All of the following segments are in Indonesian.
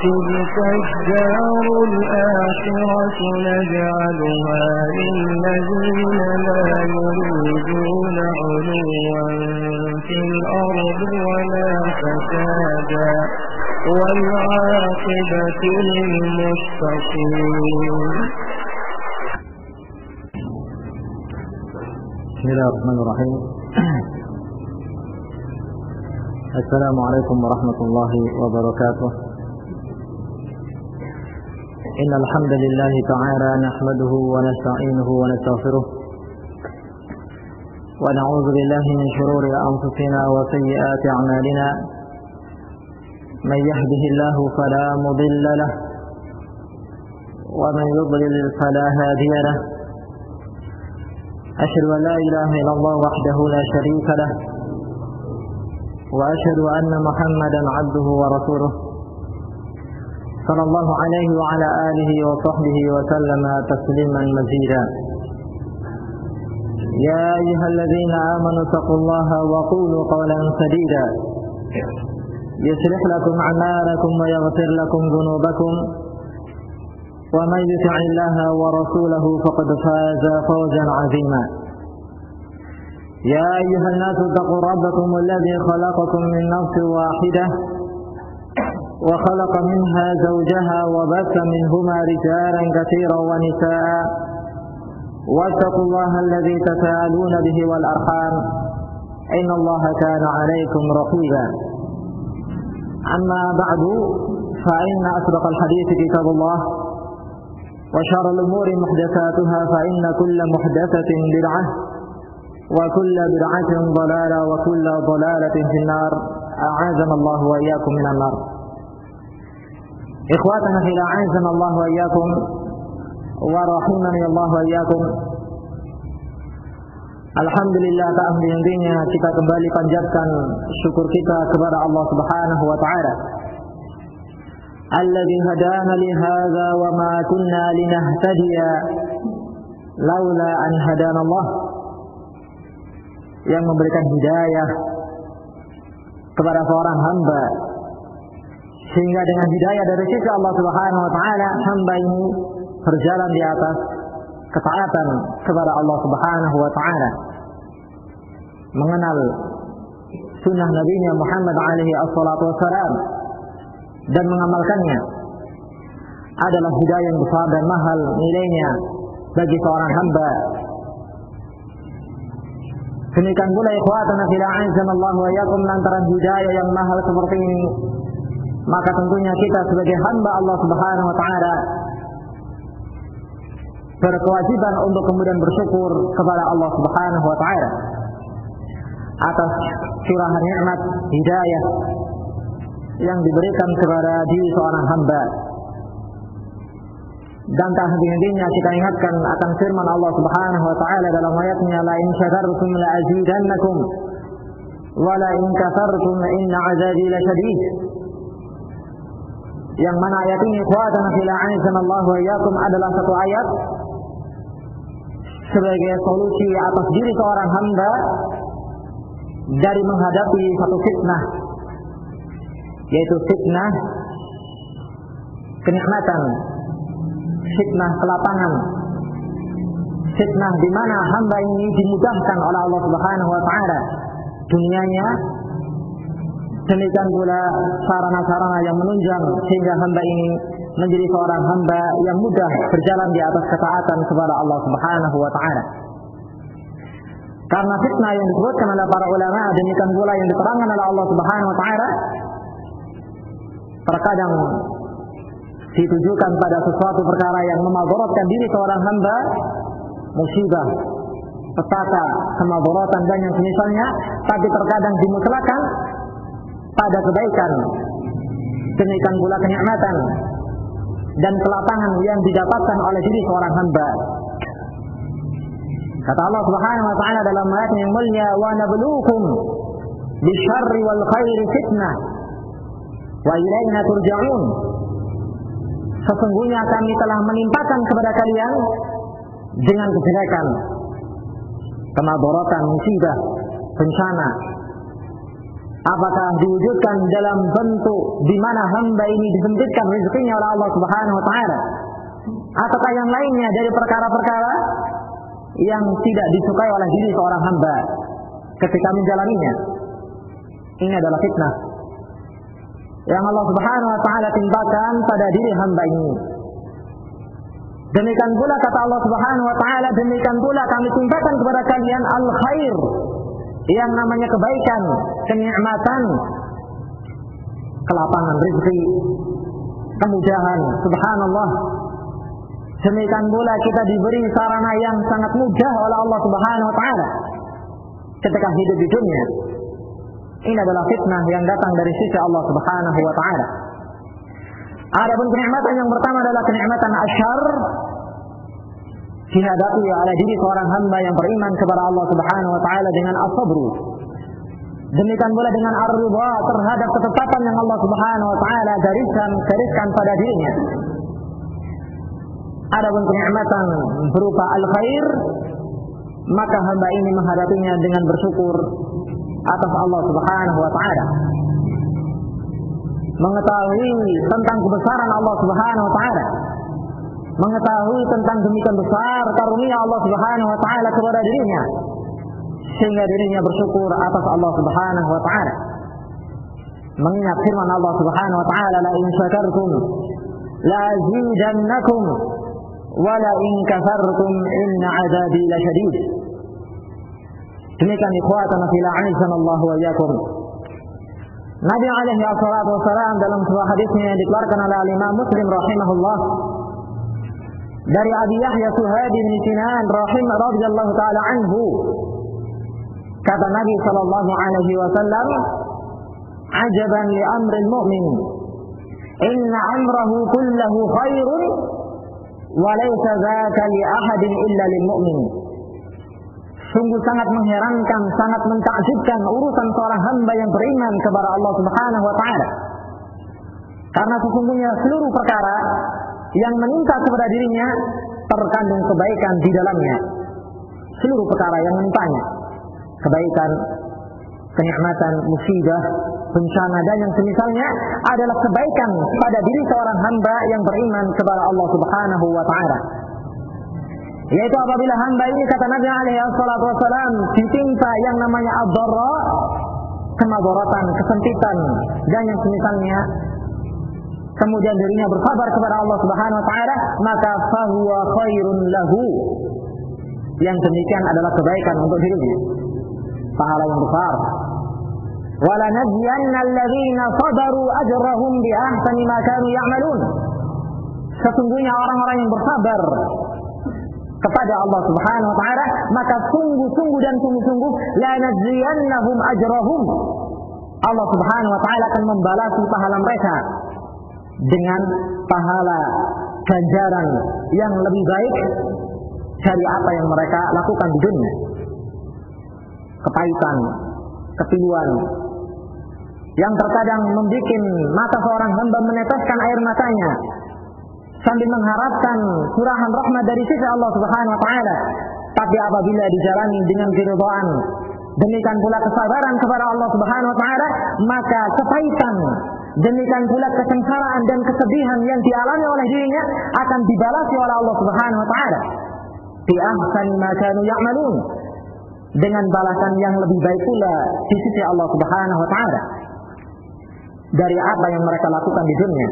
تلك الدار الآخرة نجعلها للذين لا يريدون علوا في الأرض ولا فسادا والعاقبة للمتقين. بسم الله الرحمن الرحيم. السلام عليكم ورحمة الله وبركاته. إن الحمد لله تعالى نحمده ونستعينه ونستغفره ونعوذ بالله من شرور أنفسنا وسيئات أعمالنا. من يهده الله فلا مضل له ومن يضلل فلا هادي له. أشهد أن لا إله إلا الله وحده لا شريك له وأشهد أن محمدا عبده ورسوله صلى الله عليه وعلى آله وصحبه وسلم تسليما مزيدا. يا أيها الذين آمنوا اتقوا الله وقولوا قولا سديدا يصلح لكم أعمالكم ويغفر لكم ذنوبكم ومن يطع الله ورسوله فقد فاز فوزا عظيما. يا أيها الناس اتقوا ربكم الذي خلقكم من نفس واحدة وخلق منها زوجها وبث منهما رجالا كثيرا ونساء واتقوا الله الذي تساءلون به والأرحام إن الله كان عليكم رقيبا. أما بعد فإن أصدق الحديث كتاب الله وشر الأمور محدثاتها فإن كل محدثة بدعة وكل بدعة ضلالة وكل ضلالة في النار. أعاذنا الله وإياكم من النار. إخواتنا في الله أعاذنا الله وإياكم ورحمني الله وإياkum. Alhamdulillah, tak henti-hentinya kita kembali panjatkan syukur kita kepada Allah Subhanahu wa taala. Alladzi hadana li hadza wa ma kunna linahtadiya laula an hadana Allah. Yang memberikan hidayah kepada seorang hamba, sehingga dengan hidayah dari sisi Allah Subhanahu wa taala hamba ini berjalan di atas ketaatan kepada Allah Subhanahu wa taala, mengenal sunnah Nabi Muhammad alaihi assalatu wassalam dan mengamalkannya adalah hidayah yang besar dan mahal nilainya bagi seorang hamba. Demikian pula ikhwatana fillah azanallahu wa iyyakum, lantaran hidayah yang mahal seperti ini, maka tentunya kita sebagai hamba Allah Subhanahu wa taala berkewajiban untuk kemudian bersyukur kepada Allah Subhanahu wa taala atas curahan nikmat hidayah yang diberikan kepada diri seorang hamba. Dan tak henti-hentinya kita ingatkan akan firman Allah Subhanahu wa taala dalam ayatnya, la in syakartum la azidannakum wa la in kafartum inna 'adzabi lasyadid. Yang mana ayat ini ikhwatana fillah azanallahu wa iyyakum adalah satu ayat sebagai solusi atas diri seorang hamba dari menghadapi satu fitnah, yaitu fitnah kenikmatan, fitnah kelapangan, fitnah di mana hamba ini dimudahkan oleh Allah Subhanahu wa taala dunianya, demikian pula sarana-sarana yang menunjang sehingga hamba ini menjadi seorang hamba yang mudah berjalan di atas ketaatan kepada Allah Subhanahu wa taala. Karena fitnah yang disebutkan oleh para ulama, demikian pula yang diterangkan oleh Allah Subhanahu wa taala, terkadang ditujukan pada sesuatu perkara yang memadaratkan diri seorang hamba, musibah, petaka, kemadaratan dan yang semisalnya, tapi terkadang dimutlakkan pada kebaikan, demikian pula kenikmatan dan kelapangan yang didapatkan oleh diri seorang hamba. Kata Allah Subhanahu wa taala dalam ayat yang mulia, wa nabluukum bisyarri wal khairi fitnah wa ilaina turja'un. Sesungguhnya kami telah menimpakan kepada kalian dengan kejelekan, kemadaratan, musibah, bencana, Apakah diwujudkan dalam bentuk di mana hamba ini disempitkan rezekinya oleh Allah Subhanahu wa taala, ataukah yang lainnya dari perkara-perkara yang tidak disukai oleh diri seorang hamba ketika menjalaninya? Ini adalah fitnah yang Allah Subhanahu wa taala timpakan pada diri hamba ini. Demikian pula kata Allah Subhanahu wa taala, demikian pula kami timpakan kepada kalian al-khair, yang namanya kebaikan, kenikmatan, kelapangan rezeki, kemudahan. Subhanallah. Demikian pula kita diberi sarana yang sangat mudah oleh Allah Subhanahu wa taala ketika hidup di dunia. Ini adalah fitnah yang datang dari sisi Allah Subhanahu wa taala. Adapun kenikmatan yang pertama adalah kenikmatan asyar, dihadapi oleh diri seorang hamba yang beriman kepada Allah Subhanahu wa taala dengan as-sabru. Demikian pula dengan ar-ridha terhadap ketetapan yang Allah Subhanahu wa taala gariskan pada dirinya. Adapun kenikmatan berupa al-khair, maka hamba ini menghadapinya dengan bersyukur atas Allah Subhanahu wa taala. Mengetahui tentang kebesaran Allah Subhanahu wa taala, mengetahui tentang demikian besar karunia Allah Subhanahu wa taala kepada dirinya, sehingga dirinya bersyukur atas Allah Subhanahu wa taala. Mengingat firman Allah Subhanahu wa taala, la in syakartum la azidannakum wa la in kafartum inna 'adzabi lasyadid. Demikian ikhwatan fillah, a'azzanallahu wa iyyakum. Nabi alaihi wassalatu wassalam dalam sebuah hadisnya yang dikeluarkan oleh Imam Muslim rahimahullah dari Abi Yahya Suhaib bin Sinan radhiyallahu taala anhu, kata Nabi sallallahu alaihi wasallam, ajaban li amril mu'min, inna amrahu kullahu khairun wa laysa dzaka li ahadin illa lil mu'min. Sungguh sangat mengherankan, sangat mentakjubkan urusan seorang hamba yang beriman kepada Allah Subhanahu wa taala. Karena sesungguhnya seluruh perkara yang menimpa kepada dirinya terkandung kebaikan di dalamnya. Seluruh perkara yang menimpanya, kebaikan, kenikmatan, musibah, bencana dan yang semisalnya adalah kebaikan pada diri seorang hamba yang beriman kepada Allah Subhanahu wa taala. Yaitu apabila hamba ini, kata Nabi alaihi wassalatu wassalam, ditimpa yang namanya ad-dharra, kemadaratan, kesempitan dan yang semisalnya, kemudian dirinya bersabar kepada Allah Subhanahu wa taala, maka fahuwa khairun lahu. Yang demikian adalah kebaikan untuk dirinya, pahala yang besar. Wala najziyanna alladhina sabaru ajrahum bi ahsani ma kanu ya'malun. Sesungguhnya orang-orang yang bersabar kepada Allah Subhanahu wa taala, maka sungguh-sungguh dan sungguh-sungguh la najziyannahum ajrahum. Allah Subhanahu wa taala akan membalasi pahala mereka dengan pahala ganjaran yang lebih baik dari apa yang mereka lakukan di dunia. Kepahitan, kepiluan yang terkadang membuat mata seorang hamba meneteskan air matanya sambil mengharapkan curahan rahmat dari sisi Allah Subhanahu wa taala, tapi apabila dijalani dengan keridhaan, demikian pula kesabaran kepada Allah Subhanahu wa taala, maka kepahitan, demikian pula kesengsaraan dan kesedihan yang dialami oleh dirinya akan dibalasi oleh Allah Subhanahu wa taala bi ahsani ma kanu ya'malun, dengan balasan yang lebih baik pula di sisi Allah Subhanahu wa taala dari apa yang mereka lakukan di dunia.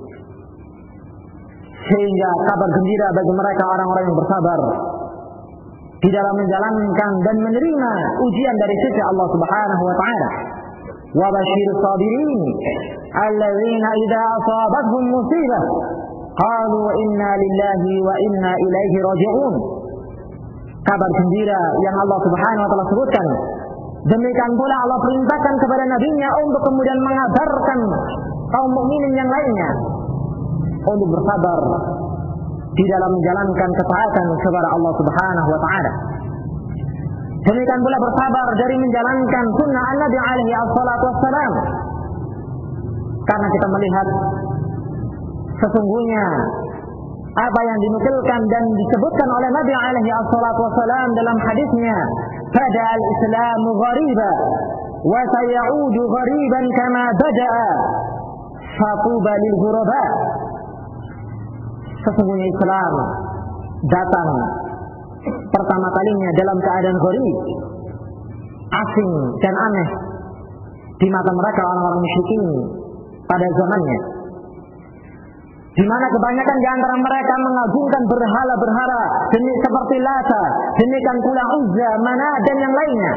Sehingga kabar gembira bagi mereka orang-orang yang bersabar di dalam menjalankan dan menerima ujian dari sisi Allah Subhanahu wa taala. Wa basyirus sabirin alladzina idza asabatuhum musibah qalu inna lillahi wa inna ilaihi raji'un. Kabar gembira yang Allah Subhanahu wa taala sebutkan. Demikian pula Allah perintahkan kepada nabinya untuk kemudian mengabarkan kaum mukminin yang lainnya untuk bersabar di dalam menjalankan ketaatan kepada Allah Subhanahu wa taala. Demikian pula bersabar dari menjalankan sunnah Nabi alaihi wassalatu wassalam. Karena kita melihat sesungguhnya apa yang dinukilkan dan disebutkan oleh Nabi alaihi wassalatu wassalam dalam hadisnya, "Bada al-Islamu ghariba wa sayaudu ghariban kama bada'a fatuba lil ghuraba. Sesungguhnya Islam datang pertama kalinya dalam keadaan gharib, asing dan aneh di mata mereka orang-orang musyrikin pada zamannya, di mana kebanyakan di antara mereka mengagungkan berhala-berhala seperti Lata, demikian pula Uzza, Manat dan yang lainnya.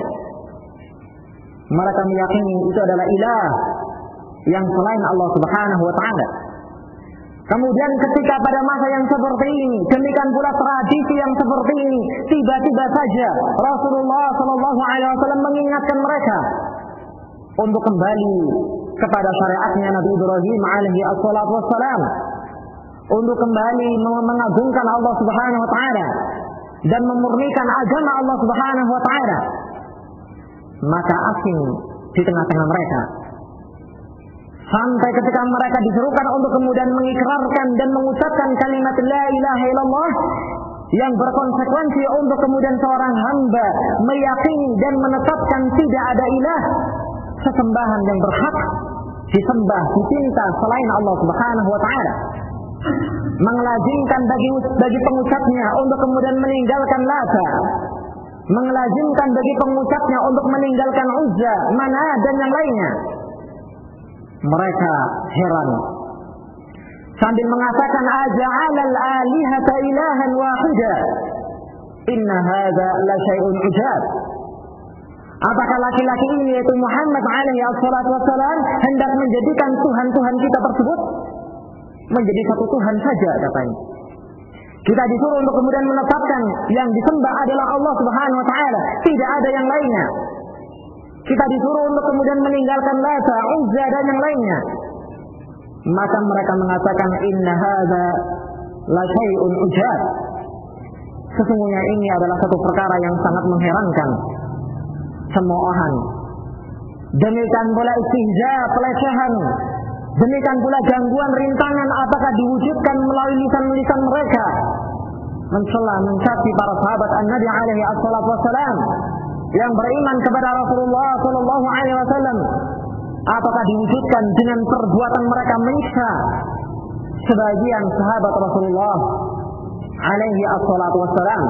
Mereka meyakini itu adalah ilah yang selain Allah Subhanahu wa taala. Kemudian ketika pada masa yang seperti ini, demikian pula tradisi yang seperti ini, tiba-tiba saja Rasulullah sallallahu alaihi wasallam mengingatkan mereka untuk kembali kepada syariatnya Nabi Ibrahim alaihi assalatu wassalam, untuk kembali mengagungkan Allah Subhanahu wa taala dan memurnikan agama Allah Subhanahu wa taala. Maka asing di tengah-tengah mereka, sampai ketika mereka diserukan untuk kemudian mengikrarkan dan mengucapkan kalimat la ilaha illallah yang berkonsekuensi untuk kemudian seorang hamba meyakini dan menetapkan tidak ada ilah sesembahan yang berhak disembah, dicinta selain Allah Subhanahu wa taala, mengelazimkan bagi pengucapnya untuk kemudian meninggalkan Lata, mengelazimkan bagi pengucapnya untuk meninggalkan Uzza, Manat dan yang lainnya. Mereka heran sambil mengatakan aja'alal alihata ilahan wahida inna hadza la syai'un ujab. Apakah laki-laki ini yaitu Muhammad alaihi assalatu wassalam hendak menjadikan Tuhan-Tuhan kita tersebut menjadi satu Tuhan saja, katanya. Kita disuruh untuk kemudian menetapkan yang disembah adalah Allah Subhanahu wa taala, tidak ada yang lainnya. Kita disuruh untuk kemudian meninggalkan Lata, Uzza dan yang lainnya. Maka mereka mengatakan inna hadza la syai'un ujab. Sesungguhnya ini adalah satu perkara yang sangat mengherankan, cemoohan. Demikian pula istihza, pelecehan. Demikian pula gangguan, rintangan apakah diwujudkan melalui lisan-lisan mereka, mencela, mencaci para sahabat An-Nabi alaihi assalatu wassalam yang beriman kepada Rasulullah sallallahu alaihi wasallam, apakah diwujudkan dengan perbuatan mereka menyiksa sebagian sahabat Rasulullah alaihi assalatu wassalam,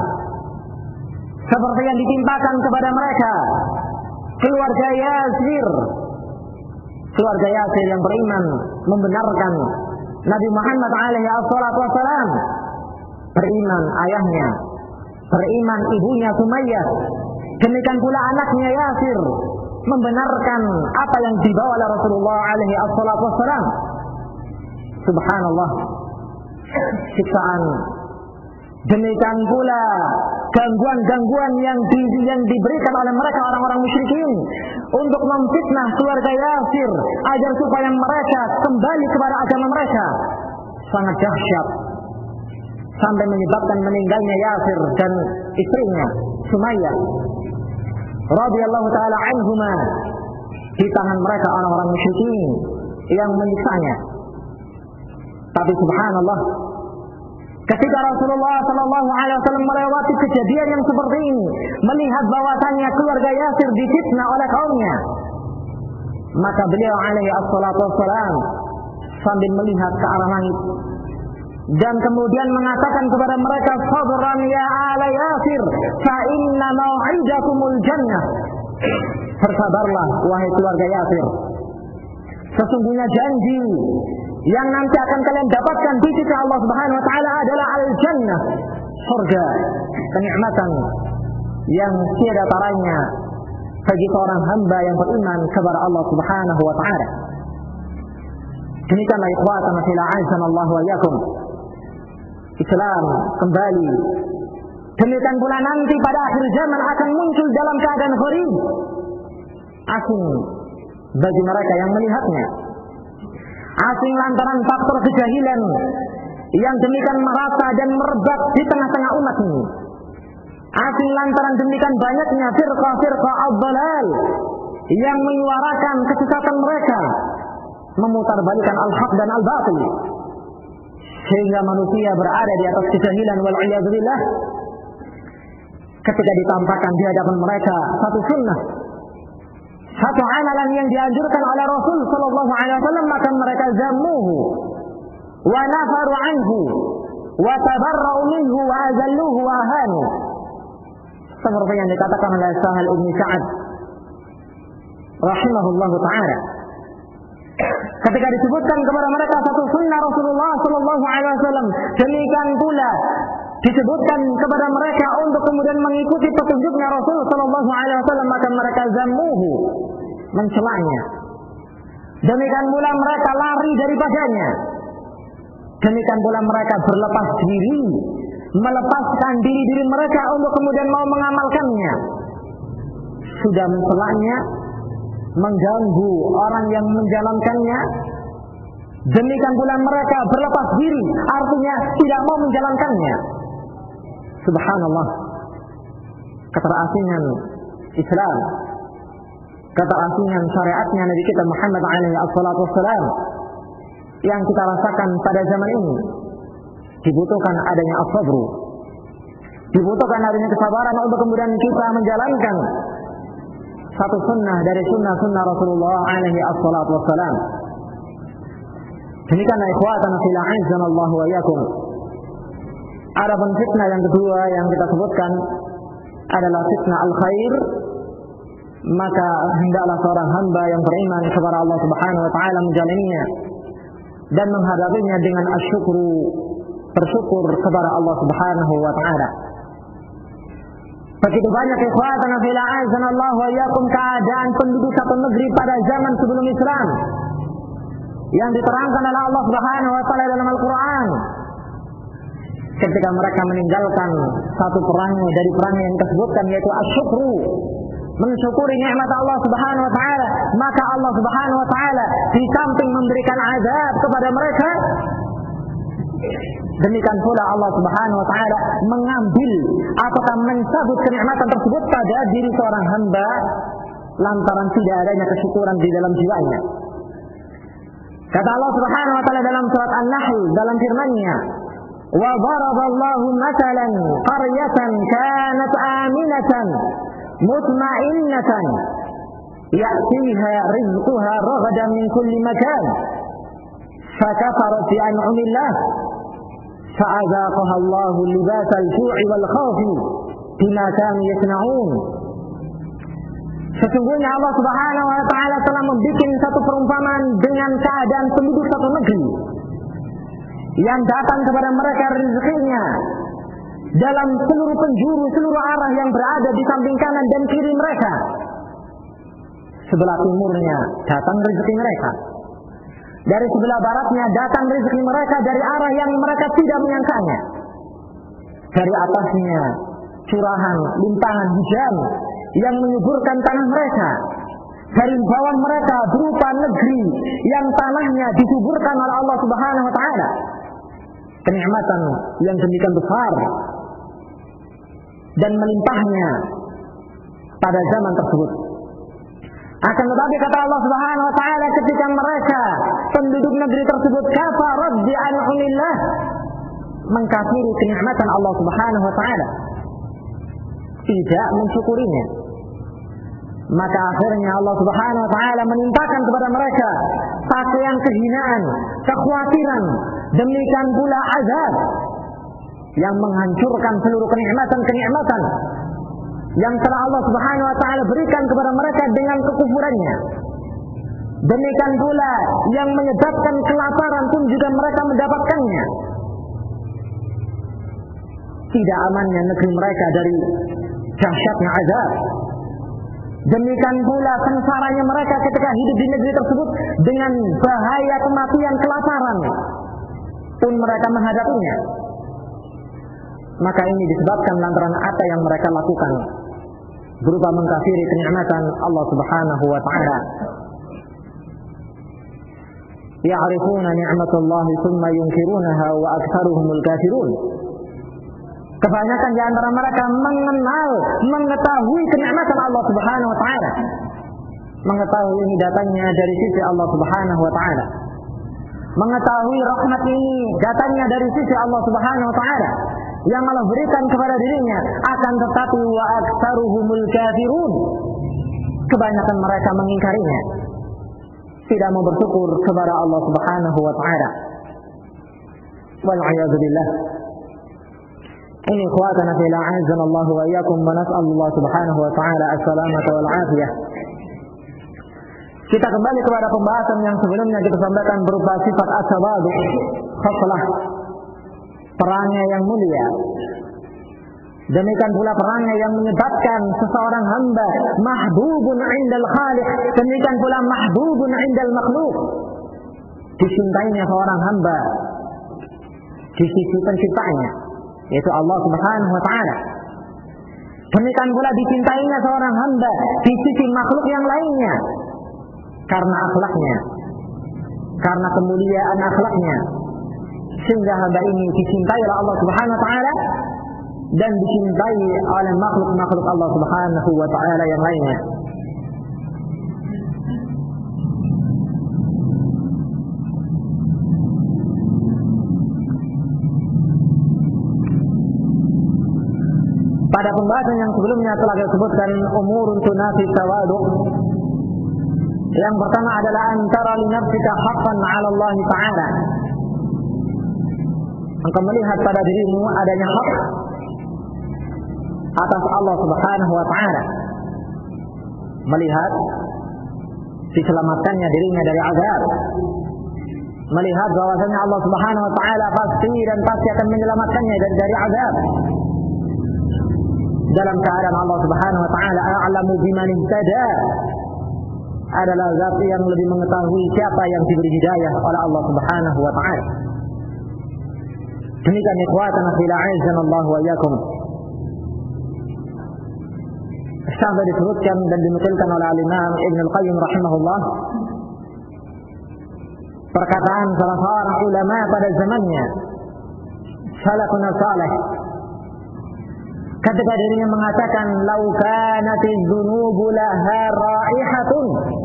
seperti yang ditimpakan kepada mereka keluarga Yasir, keluarga Yasir yang beriman membenarkan Nabi Muhammad alaihi assalatu wassalam, beriman ayahnya, beriman ibunya Sumayyah, demikian pula anaknya Yasir membenarkan apa yang dibawa oleh Rasulullah alaihi assalatu wassalam. Subhanallah, siksaan, demikian pula gangguan-gangguan yang diberikan oleh mereka orang-orang musyrikin untuk memfitnah keluarga Yasir agar supaya mereka kembali kepada agama mereka sangat dahsyat, sampai menyebabkan meninggalnya Yasir dan istrinya Sumayyah radhiyallahu taala anhuma di tangan mereka orang-orang musyrikin yang menyiksanya. Tapi subhanallah, ketika Rasulullah sallallahu alaihi wasallam melewati kejadian yang seperti ini, melihat bahwasannya keluarga Yasir difitnah oleh kaumnya, maka beliau alaihi assalatu wassalam sambil melihat ke arah langit dan kemudian mengatakan kepada mereka, sabran ya ala Yasir, fa inna mau'idakumul jannah. Bersabarlah wahai keluarga Yasir, sesungguhnya janji yang nanti akan kalian dapatkan di sisi Allah Subhanahu wa taala adalah al-jannah, surga, kenikmatan yang tiada taranya bagi seorang hamba yang beriman kepada Allah Subhanahu wa taala. Demikianlah ikhwatan fillah azanallahu wa iyyakum, Islam kembali. Demikian pula nanti pada akhir zaman akan muncul dalam keadaan gharib, asing bagi mereka yang melihatnya, asing lantaran faktor kejahilan yang demikian merata dan merebak di tengah-tengah umat ini, asing lantaran demikian banyaknya firqah-firqah ad-dhalal yang menyuarakan kesesatan mereka, memutarbalikkan al-haq dan al-batil, sehingga manusia berada di atas kejahilan wal iyadzu billah. Ketika ditampakkan di hadapan mereka satu sunnah, satu amalan yang dianjurkan oleh Rasul sallallahu alaihi wasallam, maka mereka zammuhu wa nafaru anhu wa tabarra'u minhu wa azalluhu wa ahanu. Seperti yang dikatakan oleh Sahal bin Sa'ad rahimahullahu taala, ketika disebutkan kepada mereka satu sunnah Rasulullah sallallahu alaihi wasallam, demikian pula disebutkan kepada mereka untuk kemudian mengikuti petunjuknya Rasul sallallahu alaihi wasallam, maka mereka zammuhu, mencelanya. Demikian pula mereka lari daripadanya. Demikian pula mereka berlepas diri, melepaskan diri mereka untuk kemudian mau mengamalkannya. Sudah mencelanya, mengganggu orang yang menjalankannya. Demikian pula mereka berlepas diri, artinya tidak mau menjalankannya. Subhanallah, keterasingan Islam, keterasingan syariatnya Nabi kita Muhammad alaihi wassalatu wassalam yang kita rasakan pada zaman ini. Dibutuhkan adanya as-sabru, dibutuhkan adanya kesabaran untuk kemudian kita menjalankan satu sunnah dari sunnah-sunnah Rasulullah alaihi wassalatu wassalam. Demikianlah ikhwatan fillah azanallahu wa iyyakum. Adapun fitnah yang kedua yang kita sebutkan adalah fitnah al-khair, maka hendaklah seorang hamba yang beriman kepada Allah Subhanahu wa taala menjalaninya dan menghadapinya dengan asyukru, bersyukur kepada Allah Subhanahu wa taala. Begitu banyak ikhwatan fillah azanallahu wa iyyakum keadaan penduduk satu negeri pada zaman sebelum Islam yang diterangkan oleh Allah Subhanahu wa taala dalam Al-Qur'an. Ketika mereka meninggalkan satu perangai dari perangai yang disebutkan, yaitu asyukru, mensyukuri nikmat Allah Subhanahu wa taala, maka Allah Subhanahu wa taala di samping memberikan azab kepada mereka, demikian pula Allah Subhanahu wa taala mengambil ataukah mencabut kenikmatan tersebut pada diri seorang hamba lantaran tidak adanya kesyukuran di dalam jiwanya. Kata Allah Subhanahu wa taala dalam surat An-Nahl dalam firman-Nya, "Wa daraballahu mathalan qaryatan kanat aminatan mutma'innatan ya'tiha rizquha ragadan min kulli makan fakafarat bi an'amillah fa'adhaqaha Allahu libasal ju'i wal khawfi bima kanu yasna'un." Sesungguhnya Allah Subhanahu wa taala telah membuat satu perumpamaan dengan keadaan penduduk satu negeri yang datang kepada mereka rezekinya dalam seluruh penjuru, seluruh arah yang berada di samping kanan dan kiri mereka. Sebelah timurnya datang rezeki mereka, dari sebelah baratnya datang rezeki mereka dari arah yang mereka tidak menyangkanya. Dari atasnya curahan, limpahan hujan yang menyuburkan tanah mereka. Dari bawah mereka berupa negeri yang tanahnya disuburkan oleh Allah Subhanahu wa taala. Kenikmatan yang demikian besar dan melimpahnya pada zaman tersebut. Akan tetapi kata Allah Subhanahu wa taala, ketika mereka penduduk negeri tersebut kafarat bi an'amillah, mengkafiri kenikmatan Allah Subhanahu wa taala, tidak mensyukurinya, maka akhirnya Allah Subhanahu wa taala menimpakan kepada mereka pakaian kehinaan, kekhawatiran, demikian pula azab yang menghancurkan seluruh kenikmatan-kenikmatan yang telah Allah Subhanahu wa taala berikan kepada mereka dengan kekufurannya. Demikian pula yang menyebabkan kelaparan pun juga mereka mendapatkannya. Tidak amannya negeri mereka dari dahsyatnya azab. Demikian pula sengsaranya mereka ketika hidup di negeri tersebut dengan bahaya kematian, kelaparan pun mereka menghadapinya. Maka ini disebabkan lantaran apa yang mereka lakukan berupa mengkafiri kenikmatan Allah Subhanahu wa taala. Ya'rifuna ni'matallahi tsumma yunkirunaha wa aktsaruhumul kafirun. Kebanyakan di antara mereka mengenal, mengetahui kenikmatan Allah Subhanahu wa taala. Mengetahui ini datangnya dari sisi Allah Subhanahu wa taala. Mengetahui rahmat ini datangnya dari sisi Allah Subhanahu wa taala yang Allah berikan kepada dirinya, akan tetapi wa aktsaruhumul kafirun. kebanyakan mereka mengingkarinya, tidak mau bersyukur kepada Allah Subhanahu wa taala. Wal billah. Ini ikhwatana fillah, azanallahu wa iyyakum, wa nas'alullah Subhanahu wa taala as-salamata wal afiyah. Kita kembali kepada pembahasan yang sebelumnya kita sampaikan berupa sifat as-sabadu, khoslah, perangai yang mulia. Demikian pula perangai yang menyebabkan seseorang hamba mahbubun indal khaliq, demikian pula mahbubun indal makhluk, dicintainya seorang hamba di sisi penciptanya, yaitu Allah Subhanahu wa taala. Demikian pula dicintainya seorang hamba di sisi makhluk yang lainnya karena akhlaknya, karena kemuliaan akhlaknya, sehingga hamba ini dicintai oleh Allah Subhanahu wa taala dan dicintai oleh makhluk-makhluk Allah Subhanahu wa taala yang lainnya. Pada pembahasan yang sebelumnya telah disebutkan umurun tunafi tawadu. Yang pertama adalah antara li nafsika haqqan 'ala Allah taala. Engkau melihat pada dirimu adanya hak atas Allah Subhanahu wa taala. Melihat diselamatkannya dirinya dari azab. Melihat bahwasanya Allah Subhanahu wa taala pasti akan menyelamatkannya dari azab. Dalam keadaan Allah Subhanahu wa taala a'lamu biman ihtada, adalah zat yang lebih mengetahui siapa yang diberi hidayah oleh Allah Subhanahu wa taala. Demikian ikhwatana fillah, azanallahu wa iyyakum. Sampai disebutkan dan dinukilkan oleh Al-Imam Ibn Al-Qayyim rahimahullah, perkataan salah seorang ulama pada zamannya, salafun salih, ketika dirinya mengatakan lau kanatiz dzunubu laha raihatun,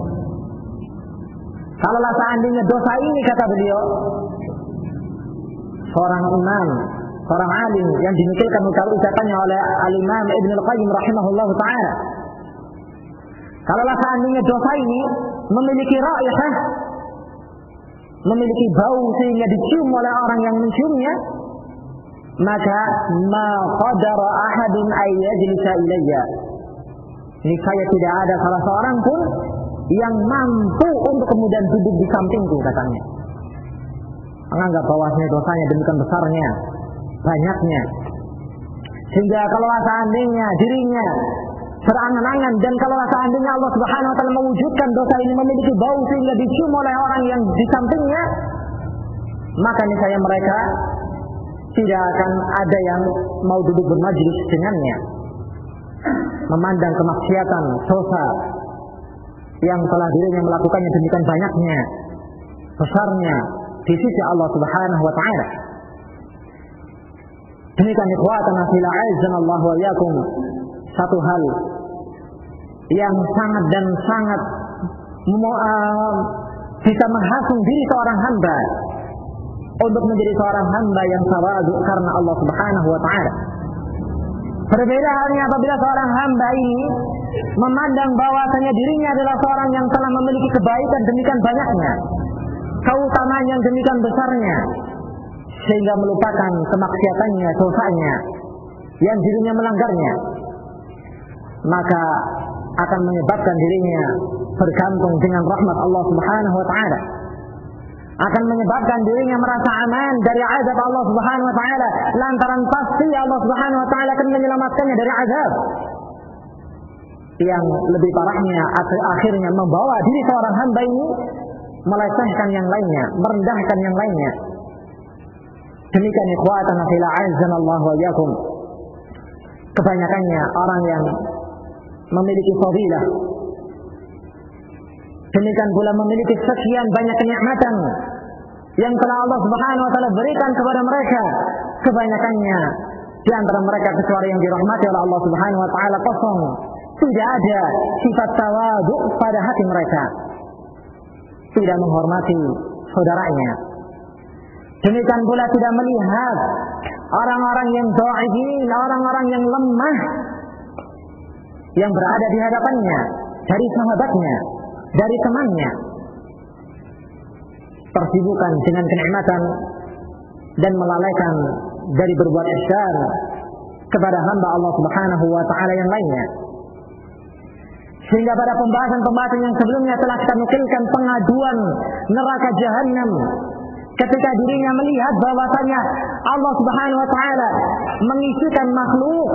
kalaulah seandainya dosa ini, kata beliau, seorang imam, seorang alim yang dinukilkan ucapannya oleh Al-Imam Ibn Al-Qayyim rahimahullah ta'ala, kalaulah seandainya dosa ini memiliki raihah, memiliki bau sehingga dicium oleh orang yang menciumnya, maka ma qadara ahadun ayyajlisa ilayya, niscaya tidak ada salah seorang pun yang mampu untuk kemudian duduk di sampingku, katanya. Menganggap bahwasanya dosanya demikian besarnya, banyaknya, sehingga kalau seandainya dirinya berangan-angan, dan kalau seandainya Allah Subhanahu wa taala mewujudkan dosa ini memiliki bau sehingga dicium oleh orang yang di sampingnya, maka niscaya mereka tidak akan ada yang mau duduk bermajlis dengannya, memandang kemaksiatan, dosa yang telah dirinya melakukannya demikian banyaknya, besarnya di sisi Allah Subhanahu wa taala. Demikian ikhwatana fillah, azanallahu wa iyyakum, satu hal yang sangat dan sangat bisa menghasung diri seorang hamba untuk menjadi seorang hamba yang tawadu karena Allah Subhanahu wa taala. Berbeda halnya apabila seorang hamba ini memandang bahwasanya dirinya adalah seorang yang telah memiliki kebaikan demikian banyaknya, keutamaan yang demikian besarnya, sehingga melupakan kemaksiatannya, dosanya yang dirinya melanggarnya, maka akan menyebabkan dirinya bergantung dengan rahmat Allah Subhanahu wa taala, akan menyebabkan dirinya merasa aman dari azab Allah Subhanahu wa taala, lantaran pasti Allah Subhanahu wa taala akan menyelamatkannya dari azab. Yang lebih parahnya akhirnya membawa diri seorang hamba ini melecehkan yang lainnya, merendahkan yang lainnya. Demikian ikhwatana fillah, azanallahu wa iyyakum, kebanyakannya orang yang memiliki fadilah, demikian pula memiliki sekian banyak kenikmatan yang telah Allah Subhanahu wa taala berikan kepada mereka, kebanyakannya di antara mereka kecuali yang dirahmati oleh Allah Subhanahu wa taala kosong, tidak ada sifat tawadhu pada hati mereka, tidak menghormati saudaranya. Demikian pula tidak melihat orang-orang yang dhaifin, orang-orang yang lemah yang berada di hadapannya, dari sahabatnya, dari temannya, tersibukkan dengan kenikmatan dan melalaikan dari berbuat ihsan kepada hamba Allah Subhanahu wa taala yang lainnya. Sehingga pada pembahasan yang sebelumnya telah kita nukilkan pengaduan neraka jahanam ketika dirinya melihat bahwasanya Allah Subhanahu wa taala mengisikan makhluk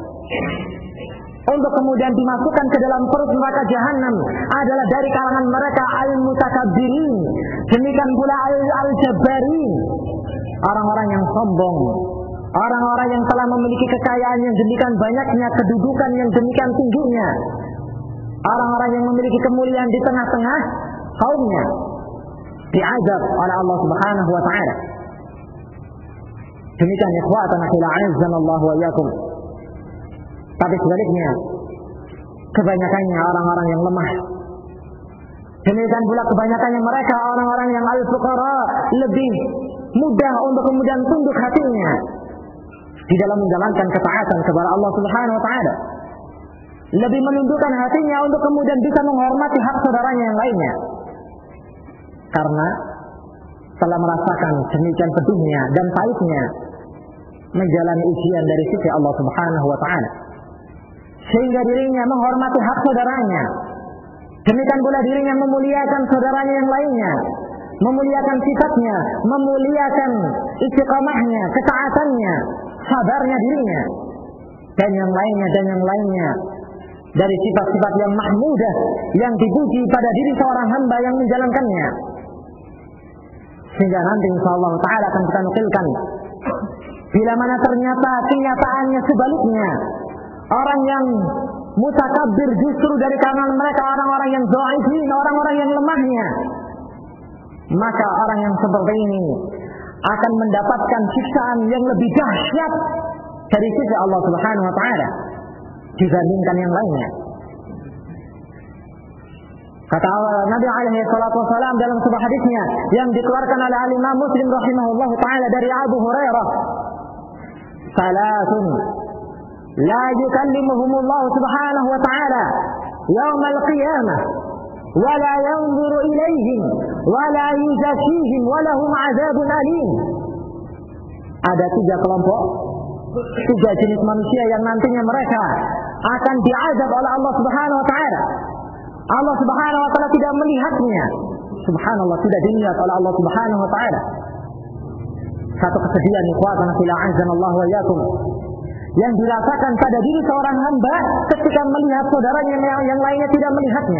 untuk kemudian dimasukkan ke dalam perut neraka jahanam adalah dari kalangan mereka al-mutakabbirin, demikian pula al-jabbarin, orang-orang yang sombong, orang-orang yang telah memiliki kekayaan yang demikian banyaknya, kedudukan yang demikian tingginya, orang-orang yang memiliki kemuliaan di tengah-tengah kaumnya, diazab oleh Allah Subhanahu wa taala. Demikian ikhwatan fillah azanallahu wa iyyakum. Tapi sebaliknya, kebanyakannya orang-orang yang lemah. Demikian pula kebanyakannya mereka orang-orang yang al-fuqara, lebih mudah untuk kemudian tunduk hatinya di dalam menjalankan ketaatan kepada Allah Subhanahu wa taala. Lebih menundukkan hatinya untuk kemudian bisa menghormati hak saudaranya yang lainnya. Karena telah merasakan demikian pedihnya dan pahitnya menjalani ujian dari sisi Allah Subhanahu wa taala. Sehingga dirinya menghormati hak saudaranya. Demikian pula dirinya memuliakan saudaranya yang lainnya, memuliakan sifatnya, memuliakan istiqamahnya, ketaatannya, sabarnya dirinya, dan yang lainnya dari sifat-sifat yang mahmudah yang dipuji pada diri seorang hamba yang menjalankannya. Sehingga nanti insyaallah taala akan kita nukilkan bila mana ternyata kenyataannya sebaliknya, orang yang mutakabbir justru dari kalangan mereka orang-orang yang dhaifin, orang-orang yang lemahnya. Maka orang yang seperti ini akan mendapatkan siksaan yang lebih dahsyat dari sisi Allah Subhanahu wa taala dibandingkan yang lainnya. Kata Nabi alaihi salatu wasalam dalam sebuah hadisnya yang dikeluarkan oleh Imam Muslim rahimahullahu taala dari Abu Hurairah, "Salatun la yukallimuhumullah subhanahu wa ta'ala yawmal qiyamah wa la yanzuru ilaihim wa la yuzakkihim wa lahum 'adzabun alim." Ada 3 kelompok, 3 jenis manusia yang nantinya mereka akan diazab oleh Allah Subhanahu wa taala. Allah Subhanahu wa taala tidak melihatnya. Subhanallah, tidak dilihat oleh Allah Subhanahu wa taala. Satu kesedihan ikhwatan fillah azanallahu wa iyyakum yang dirasakan pada diri seorang hamba ketika melihat saudaranya yang lainnya tidak melihatnya.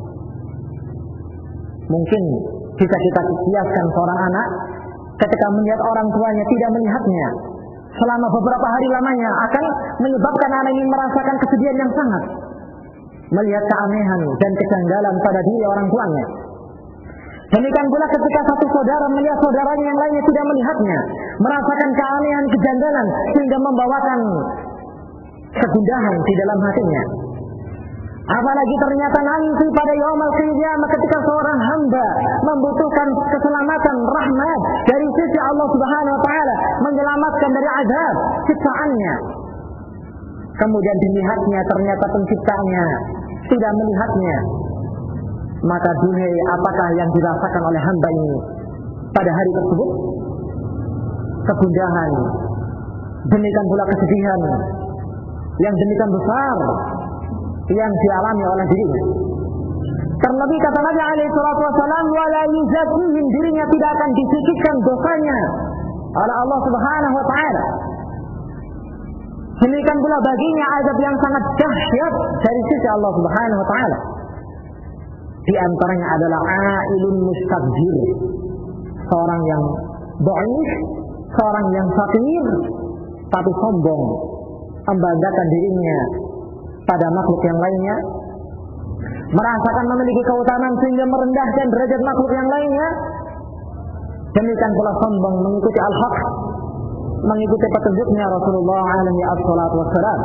Mungkin bisa kita kiaskan seorang anak ketika melihat orang tuanya tidak melihatnya selama beberapa hari lamanya akan menyebabkan anak ini merasakan kesedihan yang sangat, melihat keanehan dan kejanggalan pada diri orang tuanya. Demikian pula ketika satu saudara melihat saudaranya yang lainnya tidak melihatnya, merasakan keanehan, kejanggalan sehingga membawakan kegundahan di dalam hatinya. Apalagi ternyata nanti pada yaumul qiyamah ketika seorang hamba membutuhkan keselamatan, rahmat dari sisi Allah Subhanahu wa taala, menyelamatkan dari azab ciptaannya. Kemudian dilihatnya ternyata penciptanya tidak melihatnya. Maka dunia apakah yang dirasakan oleh hamba ini pada hari tersebut? Kegundahan, demikian pula kesedihan yang demikian besar yang dialami oleh dirinya. Terlebih kata Nabi alaihi salatu wasallam, wala yuzakkihim, dirinya tidak akan disisihkan dosanya oleh Allah Subhanahu wa taala. Demikian pula baginya azab yang sangat dahsyat dari sisi Allah Subhanahu wa taala. Di antaranya adalah ailun mustakbir, seorang yang dhaif, seorang yang fakir tapi sombong, membanggakan dirinya pada makhluk yang lainnya, merasakan memiliki keutamaan sehingga merendahkan derajat makhluk yang lainnya. Demikian pula sombong mengikuti al-haq, mengikuti petunjuknya Rasulullah alaihi wassalatu wassalam.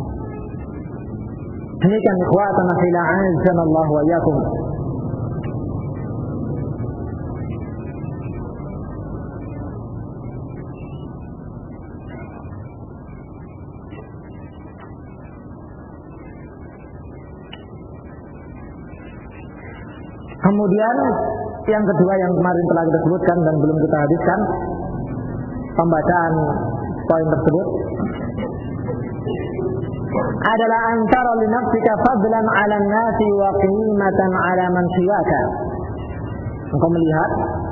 Demikian ikhwatan fillah azanallahu wa iyyakum. Kemudian yang kedua yang kemarin telah kita sebutkan dan belum kita habiskan pembacaan poin tersebut adalah antara li nafsika fadlan 'ala an-nasi wa qimatan 'ala man siwaka. Engkau melihat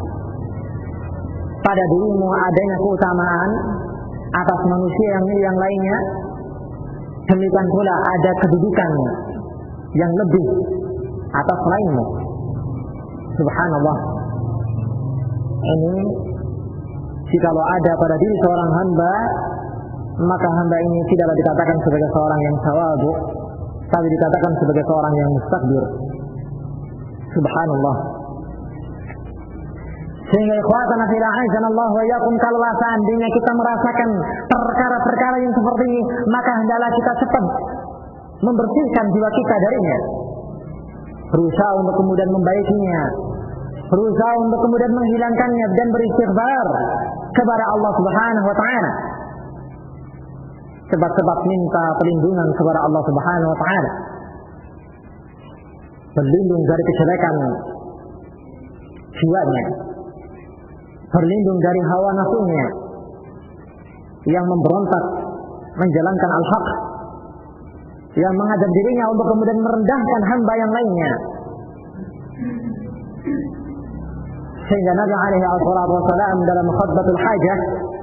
pada dirimu adanya keutamaan atas manusia yang lainnya, demikian pula ada kedudukan yang lebih atas lainmu. Subhanallah. Ini jikalau ada pada diri seorang hamba, maka hamba ini tidaklah dikatakan sebagai seorang yang tawadhu, tapi dikatakan sebagai seorang yang mustakbir. Subhanallah. Sehingga ikhwatana fillah azanallahu wa iyyakum, kalau seandainya kita merasakan perkara-perkara yang seperti ini, maka hendaklah kita cepat membersihkan jiwa kita darinya. Berusaha untuk kemudian membaikinya, berusaha untuk kemudian menghilangkannya dan beristighfar kepada Allah Subhanahu wa taala. Sebab-sebab minta perlindungan kepada Allah Subhanahu wa taala. Berlindung dari kejelekan jiwanya, berlindung dari hawa nafsunya yang memberontak menjalankan al-haq, yang mengajak dirinya untuk kemudian merendahkan hamba yang lainnya. Sehingga Nabi alaihi wasallam dalam khutbatul hajah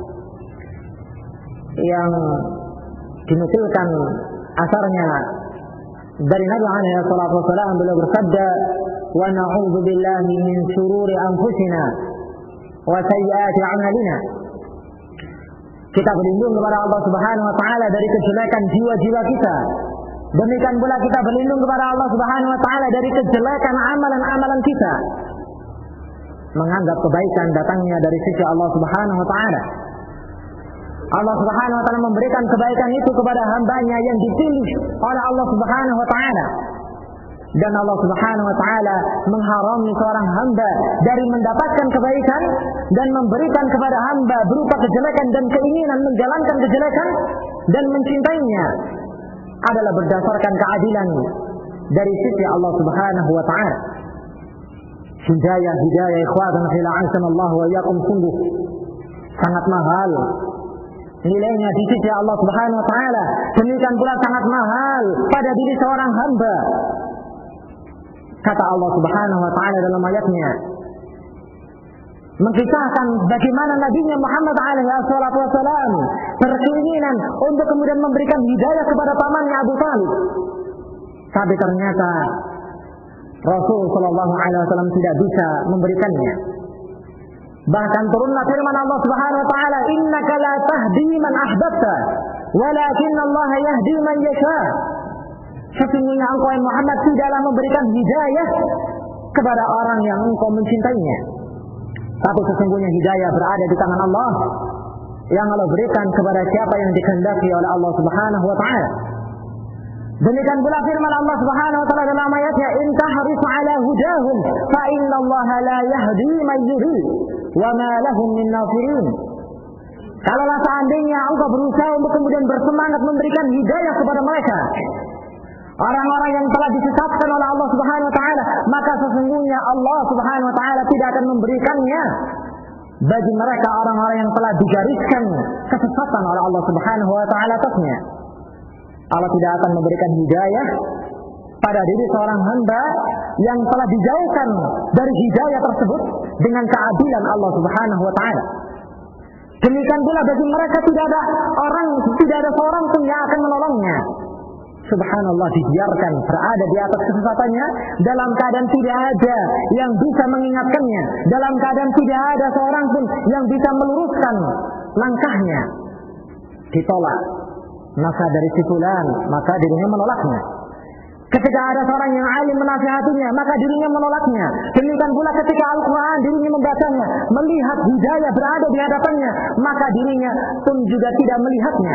yang dinukilkan asarnya dari Nabi alaihi wasallam, beliau bersabda, "Wa na'udzu billahi min shururi anfusina wa sayyiati a'malina." Kita berlindung kepada Allah Subhanahu wa taala dari kejelekan jiwa-jiwa kita. Demikian pula kita berlindung kepada Allah Subhanahu wa taala dari kejelekan amalan-amalan kita. Menganggap kebaikan datangnya dari sisi Allah Subhanahu wa taala. Allah Subhanahu wa taala memberikan kebaikan itu kepada hambanya yang dipilih oleh Allah Subhanahu wa taala. Dan Allah Subhanahu wa taala mengharami seorang hamba dari mendapatkan kebaikan dan memberikan kepada hamba berupa kejelekan dan keinginan menjalankan kejelekan dan mencintainya adalah berdasarkan keadilan dari sisi Allah Subhanahu wa taala. Hidayah ikhwatan fillah azanallahu wa iyyakum sungguh sangat mahal nilainya di sisi Allah Subhanahu wa taala. Demikian pula sangat mahal pada diri seorang hamba. Kata Allah Subhanahu wa taala dalam ayatnya mengkisahkan bagaimana Nabi Muhammad alaihi wasallam berkeinginan untuk kemudian memberikan hidayah kepada pamannya Abu Thalib. Tapi ternyata Rasul sallallahu alaihi wasallam tidak bisa memberikannya. Bahkan turunlah firman Allah Subhanahu wa taala, "Innaka la tahdi man ahbabta, walakin Allah yahdi man yasha." Sesungguhnya engkau Muhammad tidaklah memberikan hidayah kepada orang yang engkau mencintainya, tapi sesungguhnya hidayah berada di tangan Allah, yang Allah berikan kepada siapa yang dikehendaki oleh Allah Subhanahu wa taala. Demikian pula firman Allah Subhanahu wa taala dalam ayatnya, "In tahris 'ala hudahum fa inna Allah la yahdi man yurid wa ma lahum min nasirin." Kalaulah seandainya engkau berusaha untuk kemudian bersemangat memberikan hidayah kepada mereka, orang-orang yang telah disesatkan oleh Allah Subhanahu wa taala, maka sesungguhnya Allah Subhanahu wa taala tidak akan memberikannya bagi mereka orang-orang yang telah digariskan kesesatan oleh Allah Subhanahu wa taala atasnya. Allah tidak akan memberikan hidayah pada diri seorang hamba yang telah dijauhkan dari hidayah tersebut dengan keadilan Allah Subhanahu wa taala. Demikian pula bagi mereka tidak ada seorang pun yang akan menolongnya. Subhanallah, dibiarkan berada di atas kesesatannya dalam keadaan tidak ada yang bisa mengingatkannya, dalam keadaan tidak ada seorang pun yang bisa meluruskan langkahnya. Ditolak nasihat dari si fulan, maka dirinya menolaknya. Ketika ada seorang yang alim menasihatinya, maka dirinya menolaknya. Demikian pula ketika Al-Quran dirinya membacanya, melihat hidayah berada di hadapannya, maka dirinya pun juga tidak melihatnya.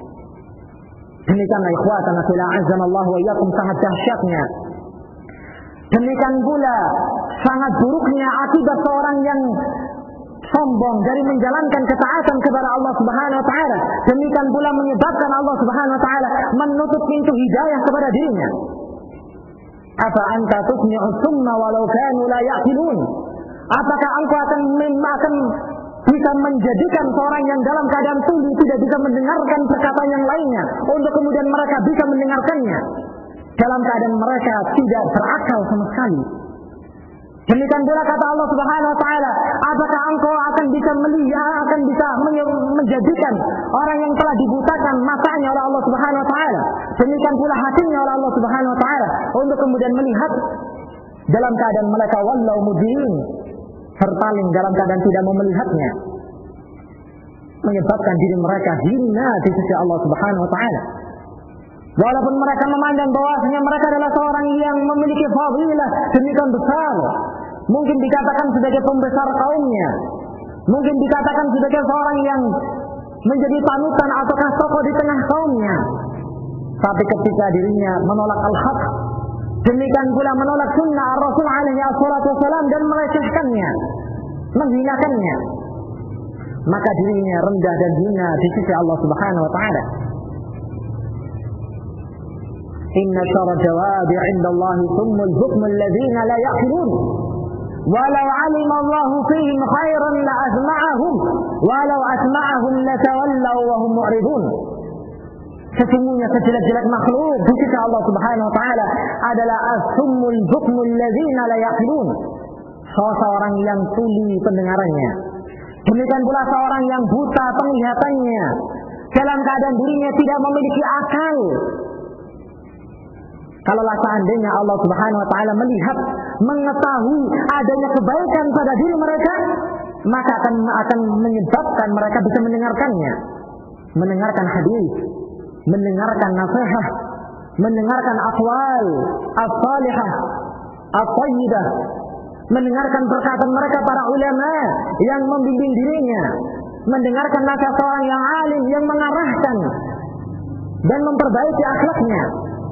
Demikianlah ikhwatana fillah azanallahu wa iyyakum sangat dahsyatnya. Demikian pula sangat buruknya akibat seorang yang sombong dari menjalankan ketaatan kepada Allah Subhanahu wa taala. Demikian pula menyebabkan Allah Subhanahu wa taala menutup pintu hidayah kepada dirinya. Afa anta tusmi'us summa walau kanu la ya'qilun. Apakah engkau akan bisa menjadikan seorang yang dalam keadaan tuli tidak bisa mendengarkan perkataan yang lainnya untuk kemudian mereka bisa mendengarkannya dalam keadaan mereka tidak berakal sama sekali. Demikian pula kata Allah Subhanahu wa taala, apakah engkau akan bisa melihat, akan bisa menjadikan orang yang telah dibutakan matanya oleh Allah Subhanahu wa taala, demikian pula hatinya oleh Allah Subhanahu wa taala untuk kemudian melihat dalam keadaan mereka wallau mudbirin, berpaling dalam keadaan tidak mau melihatnya, menyebabkan diri mereka hina di sisi Allah Subhanahu wa taala. Walaupun mereka memandang bahwasanya mereka adalah seorang yang memiliki fadilah demikian besar, mungkin dikatakan sebagai pembesar kaumnya, mungkin dikatakan sebagai seorang yang menjadi panutan ataukah tokoh di tengah kaumnya, tapi ketika dirinya menolak al-haq, demikian pula menolak sunnah Rasul alaihi wasallam dan melecehkannya, menghinakannya, maka dirinya rendah dan hina di sisi Allah Subhanahu wa taala. Inna syarra dawabi 'indallahi summul bukmul ladzina la ya'qilun. Walau 'alima Allahu fihim khairan la asma'ahum walau asma'ahum latawallaw wa hum mu'ridun. Sesungguhnya sejelek-jelek makhluk di sisi Allah Subhanahu wa taala adalah as-summul bukmul ladzina la ya'qilun. Seorang yang tuli pendengarannya. Demikian pula seorang yang buta penglihatannya, dalam keadaan dirinya tidak memiliki akal. Kalaulah seandainya Allah Subhanahu wa taala melihat, mengetahui adanya kebaikan pada diri mereka, maka akan menyebabkan mereka bisa mendengarkannya, mendengarkan hadis, mendengarkan nasihat, mendengarkan aqwal as-salihah, at-thayyibah, mendengarkan perkataan mereka para ulama yang membimbing dirinya, mendengarkan nasihat seorang yang alim yang mengarahkan dan memperbaiki akhlaknya.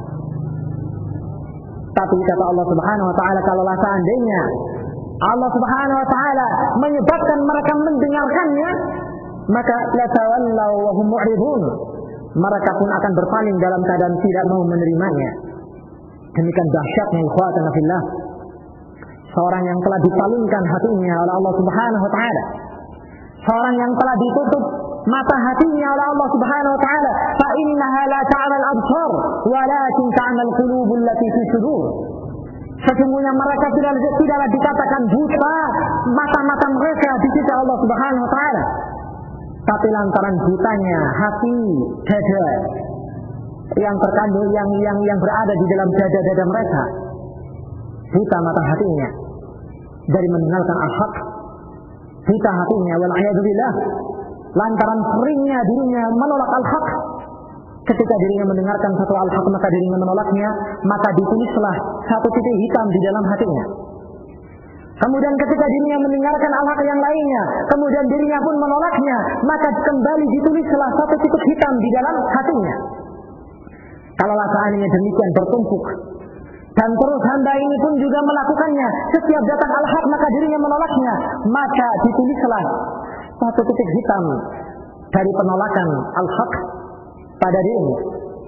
Tapi kata Allah Subhanahu wa taala, kalaulah seandainya Allah Subhanahu wa taala menyebabkan mereka mendengarkannya, maka la tawallaw wa hum mu'ridun, mereka pun akan berpaling dalam keadaan tidak mau menerimanya. Demikian dahsyatnya ikhwatana fillah, seorang yang telah dipalingkan hatinya oleh Allah Subhanahu wa taala, seorang yang telah ditutup mata hatinya oleh Allah Subhanahu wa taala, fa innaha la ta'mal absar walakin ta'mal qulubul lati fi sudur. Sesungguhnya mereka tidaklah dikatakan buta mata-mata mereka di sisi Allah Subhanahu wa taala, tapi lantaran butanya hati, dada yang terkandung yang berada di dalam dada-dada mereka, buta mata hatinya dari mendengarkan al-haq, buta hatinya wal a'yadu billah, lantaran seringnya dirinya menolak al-haq. Ketika dirinya mendengarkan satu al-haq maka dirinya menolaknya, maka ditulislah satu titik hitam di dalam hatinya. Kemudian ketika dirinya mendengarkan al-haq yang lainnya, kemudian dirinya pun menolaknya, maka kembali ditulislah satu titik hitam di dalam hatinya. Kalaulah seandainya demikian bertumpuk, dan terus hamba ini pun juga melakukannya, setiap datang al-haq maka dirinya menolaknya, maka ditulislah satu titik hitam dari penolakan al-haq pada dirinya.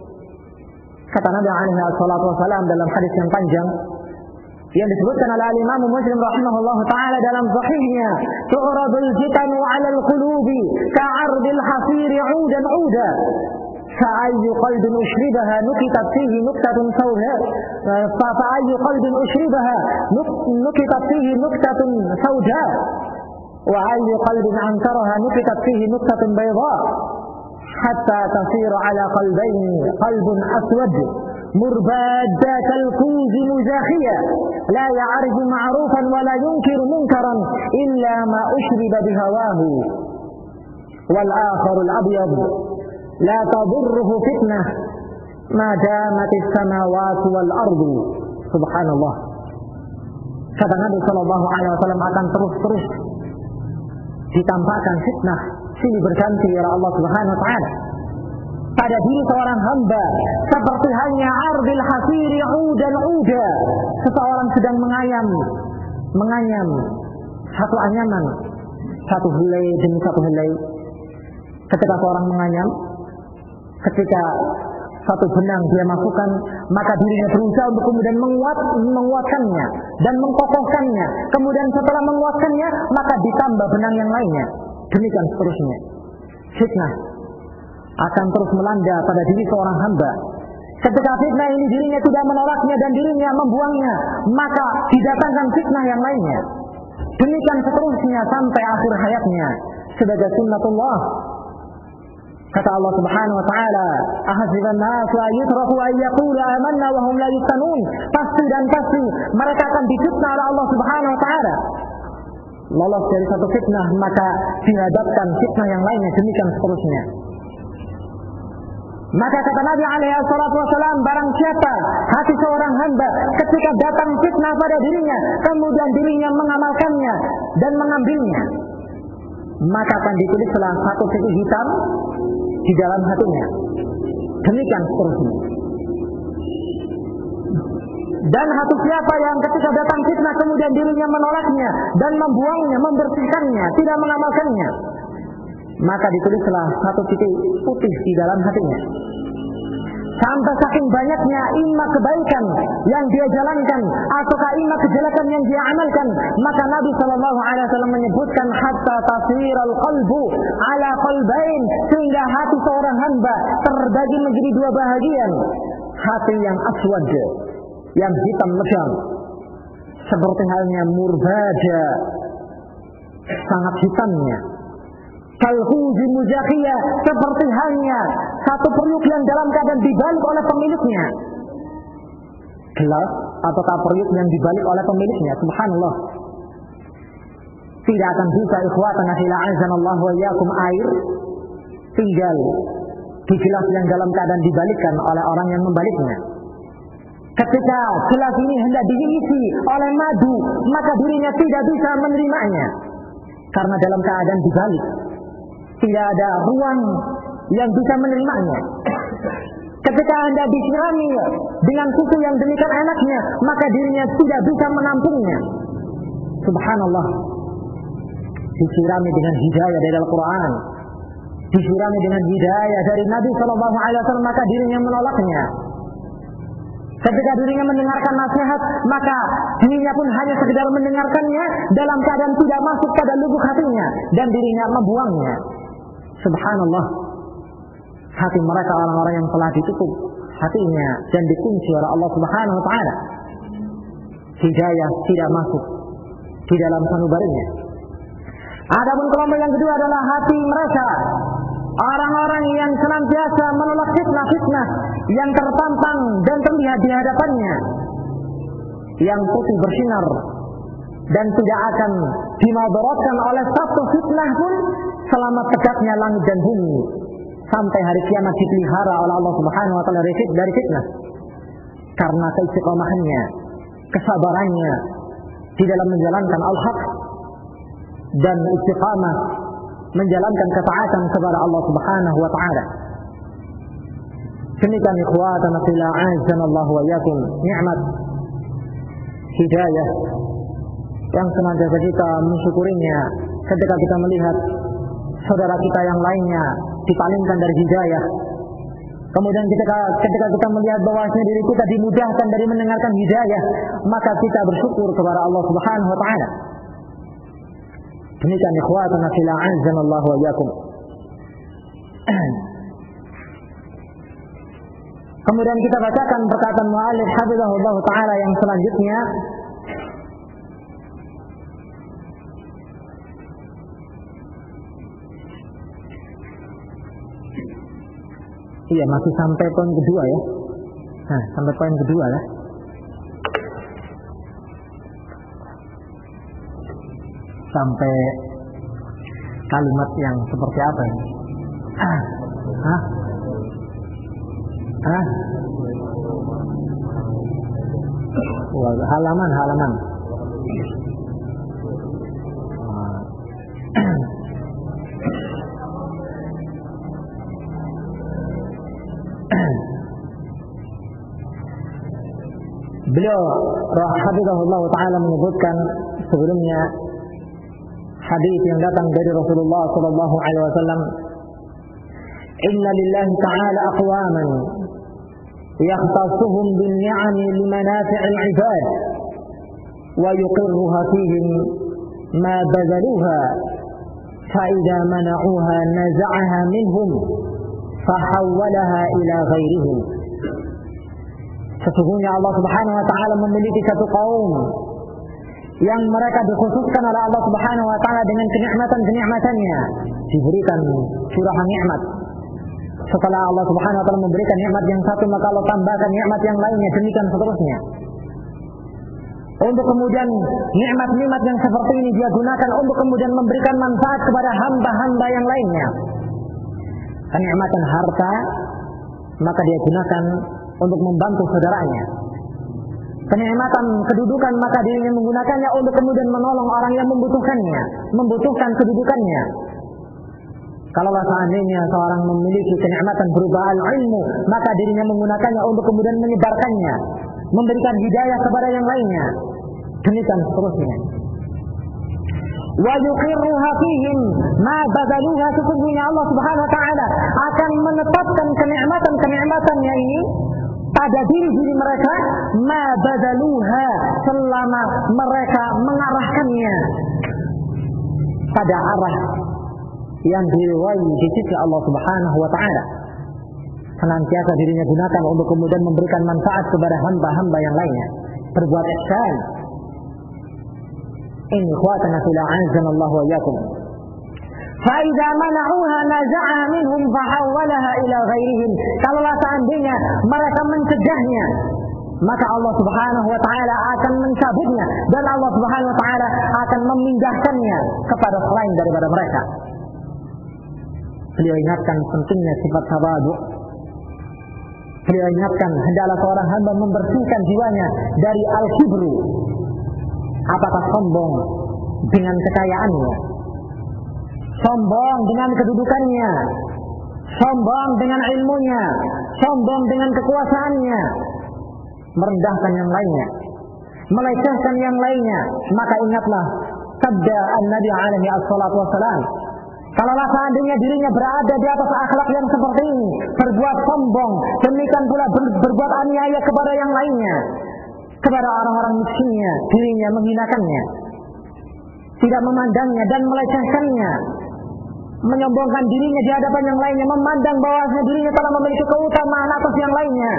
Kata Nabi alaihi salatu wasallam dalam hadis yang panjang yang disebutkan oleh Imam Muslim rahimahullahu taala dalam sahihnya, tu'radul fitanu 'alal qulubi ka'ardil hasiri 'udan 'uda fa'ayyu qalbin ushribaha nukitat fihi nuktatun sawda fa'ayyu qalbin ushribaha nukitat fihi nuktatun sawda wa ayyu qalbin ankaraha nukitat fihi nuktatun bayda hatta tasira 'ala qalbayni qalbun aswad murbada kalkuuz muzakhiya la ya'rifu ma'rufan wa la yunkiru munkaran illa ma ushriba bihawahu wal akharu al-abyad la tadurruhu fitnah ma damat as-samawati wal ardu. Subhanallah. Kata Nabi sallallahu alaihi wasallam, akan terus ditampakkan fitnah silih berganti oleh Allah Subhanahu wa taala pada diri seorang hamba, seperti halnya ardil hasiri 'udan 'uda, seseorang sedang menganyam satu anyaman, satu helai demi satu helai. Ketika seorang menganyam, ketika satu benang dia masukkan, maka dirinya berusaha untuk kemudian menguatkannya dan mengkokohkannya. Kemudian setelah menguatkannya, maka ditambah benang yang lainnya. Demikian seterusnya. Fitnah akan terus melanda pada diri seorang hamba. Ketika fitnah ini dirinya tidak menolaknya dan dirinya membuangnya, maka didatangkan fitnah yang lainnya. Demikian seterusnya sampai akhir hayatnya sebagai sunnatullah. Kata Allah Subhanahu wa taala, "Ahasiban nasu ayyutraku ay yaqulu amanna wa hum la yuftanun." Pasti dan pasti mereka akan difitnah oleh Allah Subhanahu wa taala. Lolos dari satu fitnah maka dihadapkan fitnah yang lainnya, demikian seterusnya. Maka kata Nabi alaihi salatu wasallam, barang siapa hati seorang hamba ketika datang fitnah pada dirinya, kemudian dirinya mengamalkannya dan mengambilnya, maka akan ditulislah satu titik hitam di dalam hatinya. Demikian seterusnya. Dan hati siapa yang ketika datang fitnah kemudian dirinya menolaknya dan membuangnya, membersihkannya, tidak mengamalkannya, maka ditulislah satu titik putih di dalam hatinya. Sampai saking banyaknya imma kebaikan yang dia jalankan ataukah imma kejelekan yang dia amalkan, maka Nabi SAW menyebutkan hatta tasiral qalbu ala qalbain, sehingga hati seorang hamba terbagi menjadi dua bahagian. Hati yang aswad, yang hitam legam, seperti halnya murbada, sangat hitamnya. Kalhuzi mujakhiyah, seperti halnya satu periuk yang dalam keadaan dibalik oleh pemiliknya. Gelas ataukah periuk yang dibalik oleh pemiliknya, subhanallah. Tidak akan bisa ikhwatana fil a'azzanallahu wa iyyakum air tinggal di gelas yang dalam keadaan dibalikkan oleh orang yang membaliknya. Ketika gelas ini hendak diisi oleh madu, maka dirinya tidak bisa menerimanya karena dalam keadaan dibalik. Tidak ada ruang yang bisa menerimanya. Ketika Anda disirami dengan susu yang demikian enaknya, maka dirinya tidak bisa menampungnya. Subhanallah. Disirami dengan hidayah dari Al-Quran, disirami dengan hidayah dari Nabi SAW, maka dirinya menolaknya. Ketika dirinya mendengarkan nasihat, maka dirinya pun hanya sekedar mendengarkannya dalam keadaan tidak masuk pada lubuk hatinya, dan dirinya membuangnya. Subhanallah. Hati mereka orang-orang yang telah ditutup hatinya dan dikunci oleh Allah Subhanahu wa taala. Hidayah tidak masuk di dalam sanubarinya. Adapun kelompok yang kedua adalah hati mereka orang-orang yang senantiasa menolak fitnah-fitnah yang terpampang dan terlihat di hadapannya, yang putih bersinar dan tidak akan dimudaratkan oleh satu fitnah pun selama tegaknya langit dan bumi sampai hari kiamat, dipelihara oleh Allah Subhanahu wa taala dari fitnah karena keistiqomahannya, kesabarannya di dalam menjalankan al-haq dan istiqamah menjalankan ketaatan kepada Allah Subhanahu wa taala. Demikian ikhwatana fil a'azzanallahu wa iyyakum, nikmat hidayah yang senantiasa kita mensyukurinya ketika kita melihat saudara kita yang lainnya dipalingkan dari hidayah. Kemudian ketika kita melihat bahwasanya diri kita dimudahkan dari mendengarkan hidayah, maka kita bersyukur kepada Allah Subhanahu wa taala. Demikian ikhwatana fil a'azzanallahu wa iyyakum. Kemudian kita bacakan perkataan mu'allif hafizahullah taala yang selanjutnya. Iya, masih sampai poin kedua ya. Nah, sampai poin kedua ya. Sampai kalimat yang seperti apa ini? Halaman. Beliau rahimahullah taala menyebutkan sebelumnya hadis yang datang dari Rasulullah sallallahu alaihi wasallam, "Inna lillahi ta'ala aqwaman yakhtassuhum bin ni'ami limanafi'il 'ibad wa yuqirruha fihim ma badaluha fa idza mana'uha naza'aha minhum fahawwalaha ila ghairihim. Sesungguhnya Allah Subhanahu wa taala memiliki satu kaum yang mereka dikhususkan oleh Allah Subhanahu wa taala dengan kenikmatan-kenikmatannya, diberikan curahan nikmat. Setelah Allah Subhanahu wa taala memberikan nikmat yang satu, maka Allah tambahkan nikmat yang lainnya, demikian seterusnya. Untuk kemudian nikmat-nikmat yang seperti ini dia gunakan untuk kemudian memberikan manfaat kepada hamba-hamba yang lainnya. Kenikmatan harta maka dia gunakan untuk membantu saudaranya. Kenikmatan kedudukan maka dirinya menggunakannya untuk kemudian menolong orang yang membutuhkan kedudukannya. Kalau seandainya seorang memiliki kenikmatan berupa al-ilmu, maka dirinya menggunakannya untuk kemudian menyebarkannya, memberikan hidayah kepada yang lainnya. Demikian seterusnya. Wa yuqirruha fihim ma badaluha, sesungguhnya Allah Subhanahu wa taala akan menetapkan kenikmatan-kenikmatannya ini pada diri mereka, ma badaluha, selama mereka mengarahkannya pada arah yang diridhai di sisi Allah Subhanahu wa taala. Senantiasa dirinya gunakan untuk kemudian memberikan manfaat kepada hamba-hamba yang lainnya, berbuat ihsan. Ini ikhwatana fillah, azanallahu wa iyyakum. Fa idza mana'uha naza'aha minhum fahawwalaha ila ghairihim. Kalau seandainya mereka mencegahnya, maka Allah Subhanahu wa taala akan mencabutnya dan Allah Subhanahu wa taala akan memindahkannya kepada selain daripada mereka. Beliau ingatkan pentingnya sifat tawadhu. Beliau ingatkan hendaklah seorang hamba membersihkan jiwanya dari al-kibru. Apakah sombong dengan kekayaannya, sombong dengan kedudukannya, sombong dengan ilmunya, sombong dengan kekuasaannya, merendahkan yang lainnya, melecehkan yang lainnya. Maka ingatlah sabda An-Nabi alaihi assalatu wassalam, kalau seandainya dirinya berada di atas akhlak yang seperti ini, berbuat sombong, demikian pula berbuat aniaya kepada yang lainnya, kepada orang-orang miskinnya, dirinya menghinakannya, tidak memandangnya dan melecehkannya, menyombongkan dirinya di hadapan yang lainnya, memandang bahwasanya dirinya telah memiliki keutamaan atas yang lainnya.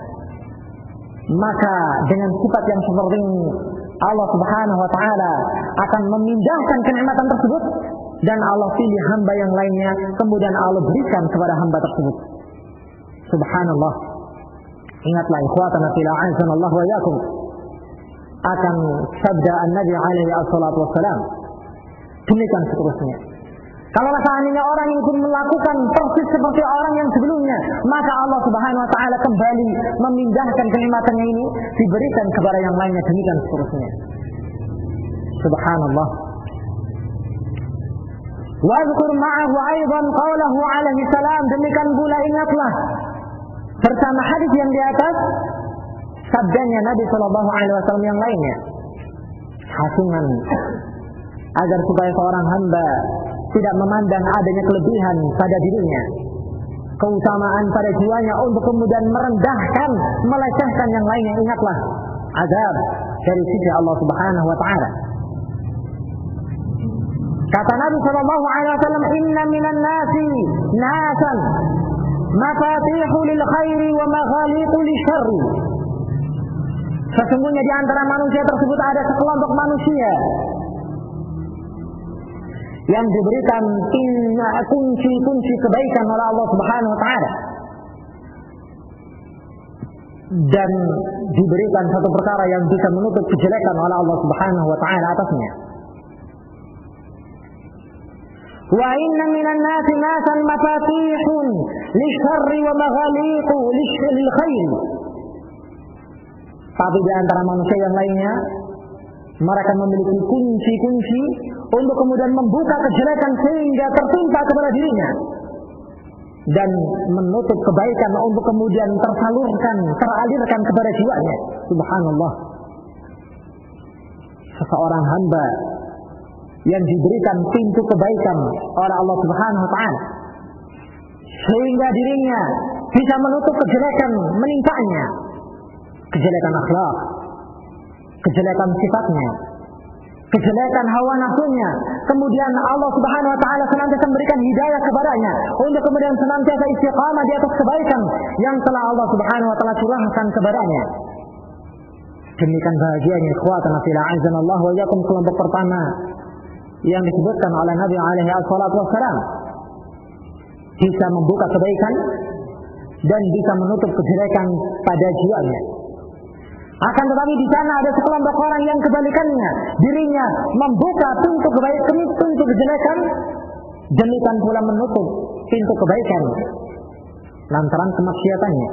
Maka dengan sifat yang seperti ini, Allah Subhanahu wa taala akan memindahkan kenikmatan tersebut dan Allah pilih hamba yang lainnya, kemudian Allah berikan kepada hamba tersebut. Subhanallah. Ingatlah ikhwatana fillah, azanallahu wa iyyakum, akan sabda An-Nabi alaihi assalatu wassalam. Demikian seterusnya. Kalau seandainya orang itu melakukan persis seperti orang yang sebelumnya, maka Allah Subhanahu wa taala kembali memindahkan kenikmatannya ini, diberikan kepada yang lainnya, demikian seterusnya. Subhanallah. Wadhkur ma'ahu aidan qawlahu alaihi salam, demikian pula ingatlah bersama hadis yang di atas sabdanya Nabi sallallahu alaihi wasallam yang lainnya. Hasungan agar supaya seorang hamba tidak memandang adanya kelebihan pada dirinya, keutamaan pada jiwanya, untuk kemudian merendahkan, melecehkan yang lainnya. Ingatlah azab dari sisi Allah Subhanahu wa taala. Kata Nabi sallallahu alaihi wasallam, inna minan nasi nasan mafatihu lil khairi wa maghaliqu lisyarri. Sesungguhnya di antara manusia tersebut ada sekelompok manusia yang diberikan kunci-kunci kebaikan oleh Allah Subhanahu wa taala, dan diberikan satu perkara yang bisa menutup kejelekan oleh Allah Subhanahu wa taala atasnya. Wa inna minan nasi nasan mafatihun lisyarri wa maghaliqu lil khair. Tapi di antara manusia yang lainnya, mereka memiliki kunci-kunci untuk kemudian membuka kejelekan sehingga tertimpa kepada dirinya, dan menutup kebaikan untuk kemudian teralirkan kepada jiwanya. Subhanallah. Seseorang hamba yang diberikan pintu kebaikan oleh Allah Subhanahu wa taala, sehingga dirinya bisa menutup kejelekan menimpanya, kejelekan akhlak, kejelekan sifatnya, kejelekan hawa nafsunya. Kemudian Allah Subhanahu wa taala senantiasa memberikan hidayah kepadanya untuk kemudian senantiasa istiqamah di atas kebaikan yang telah Allah Subhanahu wa taala curahkan kepadanya. Demikian bahagianya ikhwatan fillah azanallahu wa iyyakum kelompok pertama yang disebutkan oleh Nabi alaihi wassalatu wassalam, bisa membuka kebaikan dan bisa menutup kejelekan pada jiwanya. Akan tetapi di sana ada sekelompok orang yang kebalikannya, dirinya membuka pintu kebaikan, pintu kejelekan, demikian pula menutup pintu kebaikan lantaran kemaksiatannya.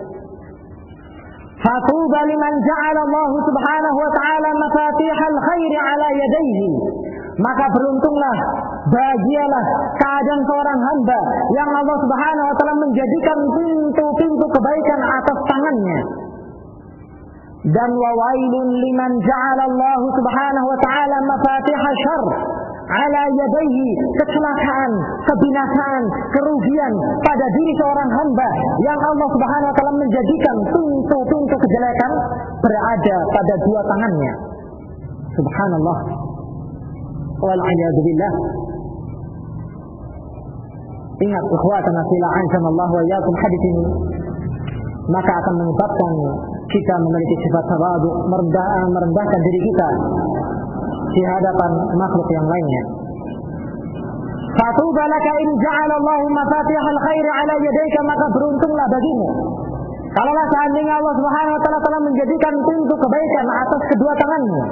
Fatuba liman ja'ala Allah Subhanahu wa ta'ala mafatihal khairi ala yadayhi. Maka beruntunglah, bahagialah keadaan seorang hamba yang Allah Subhanahu wa ta'ala menjadikan pintu-pintu kebaikan atas tangannya. Dan wawailun liman ja'ala Allah Subhanahu wa ta'ala mafatihal syarr ala yadayhi. Kecelakaan, kebinasaan, kerugian pada diri seorang hamba yang Allah Subhanahu wa ta'ala menjadikan pintu-pintu kejelekan berada pada dua tangannya. Subhanallah. Wal'iyadu billah. Ingat ikhwatana fillah azanallahu wa iyyakum, hadis ini maka akan menyebabkan kita memiliki sifat tawadu, merendahkan diri kita di hadapan makhluk yang lainnya. Fatuba laka in ja'ala Allahu mafatihal khair ala yadayka, maka beruntunglah bagimu kalaulah seandainya Allah Subhanahu wa taala telah menjadikan pintu kebaikan atas kedua tanganmu.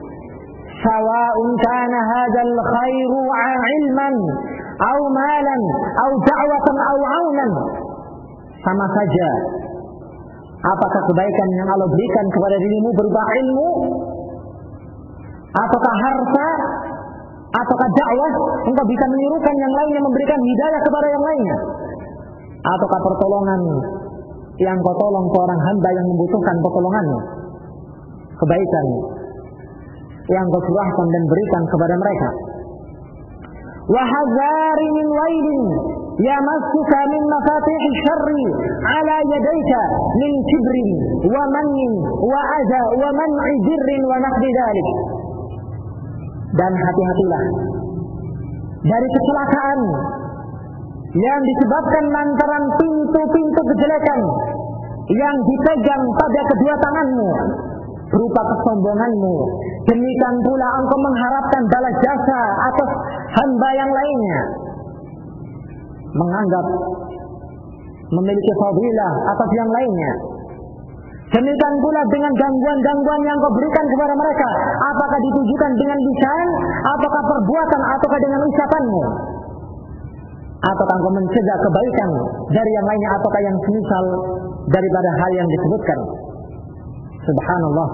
Sawa'un kana hadzal khairu 'ilman aw malan aw da'watan aw 'aunan. Sama saja apakah kebaikan yang Allah berikan kepada dirimu berupa ilmu, ataukah harta, ataukah dakwah, engkau bisa menirukan yang lainnya, memberikan hidayah kepada yang lainnya, ataukah pertolongan yang kau tolong seorang hamba yang membutuhkan pertolonganmu, kebaikan yang kau curahkan dan berikan kepada mereka. Wa hadzari min wailin yamassuka min mafatih syarri ala yadayka min kibrin wa mannin wa adha wa man'i dirrin wa nahdi dzalik. Dan hati-hatilah dari kecelakaan yang disebabkan lantaran pintu-pintu kejelekan yang dipegang pada kedua tanganmu berupa kesombonganmu. Demikian pula engkau mengharapkan balas jasa atas hamba yang lainnya, menganggap memiliki fadilah atas yang lainnya. Demikian pula dengan gangguan-gangguan yang kau berikan kepada mereka, apakah ditujukan dengan lisan, apakah perbuatan, ataukah dengan ucapanmu, ataukah engkau mencegah kebaikan dari yang lainnya, ataukah yang semisal daripada hal yang disebutkan. Subhanallah.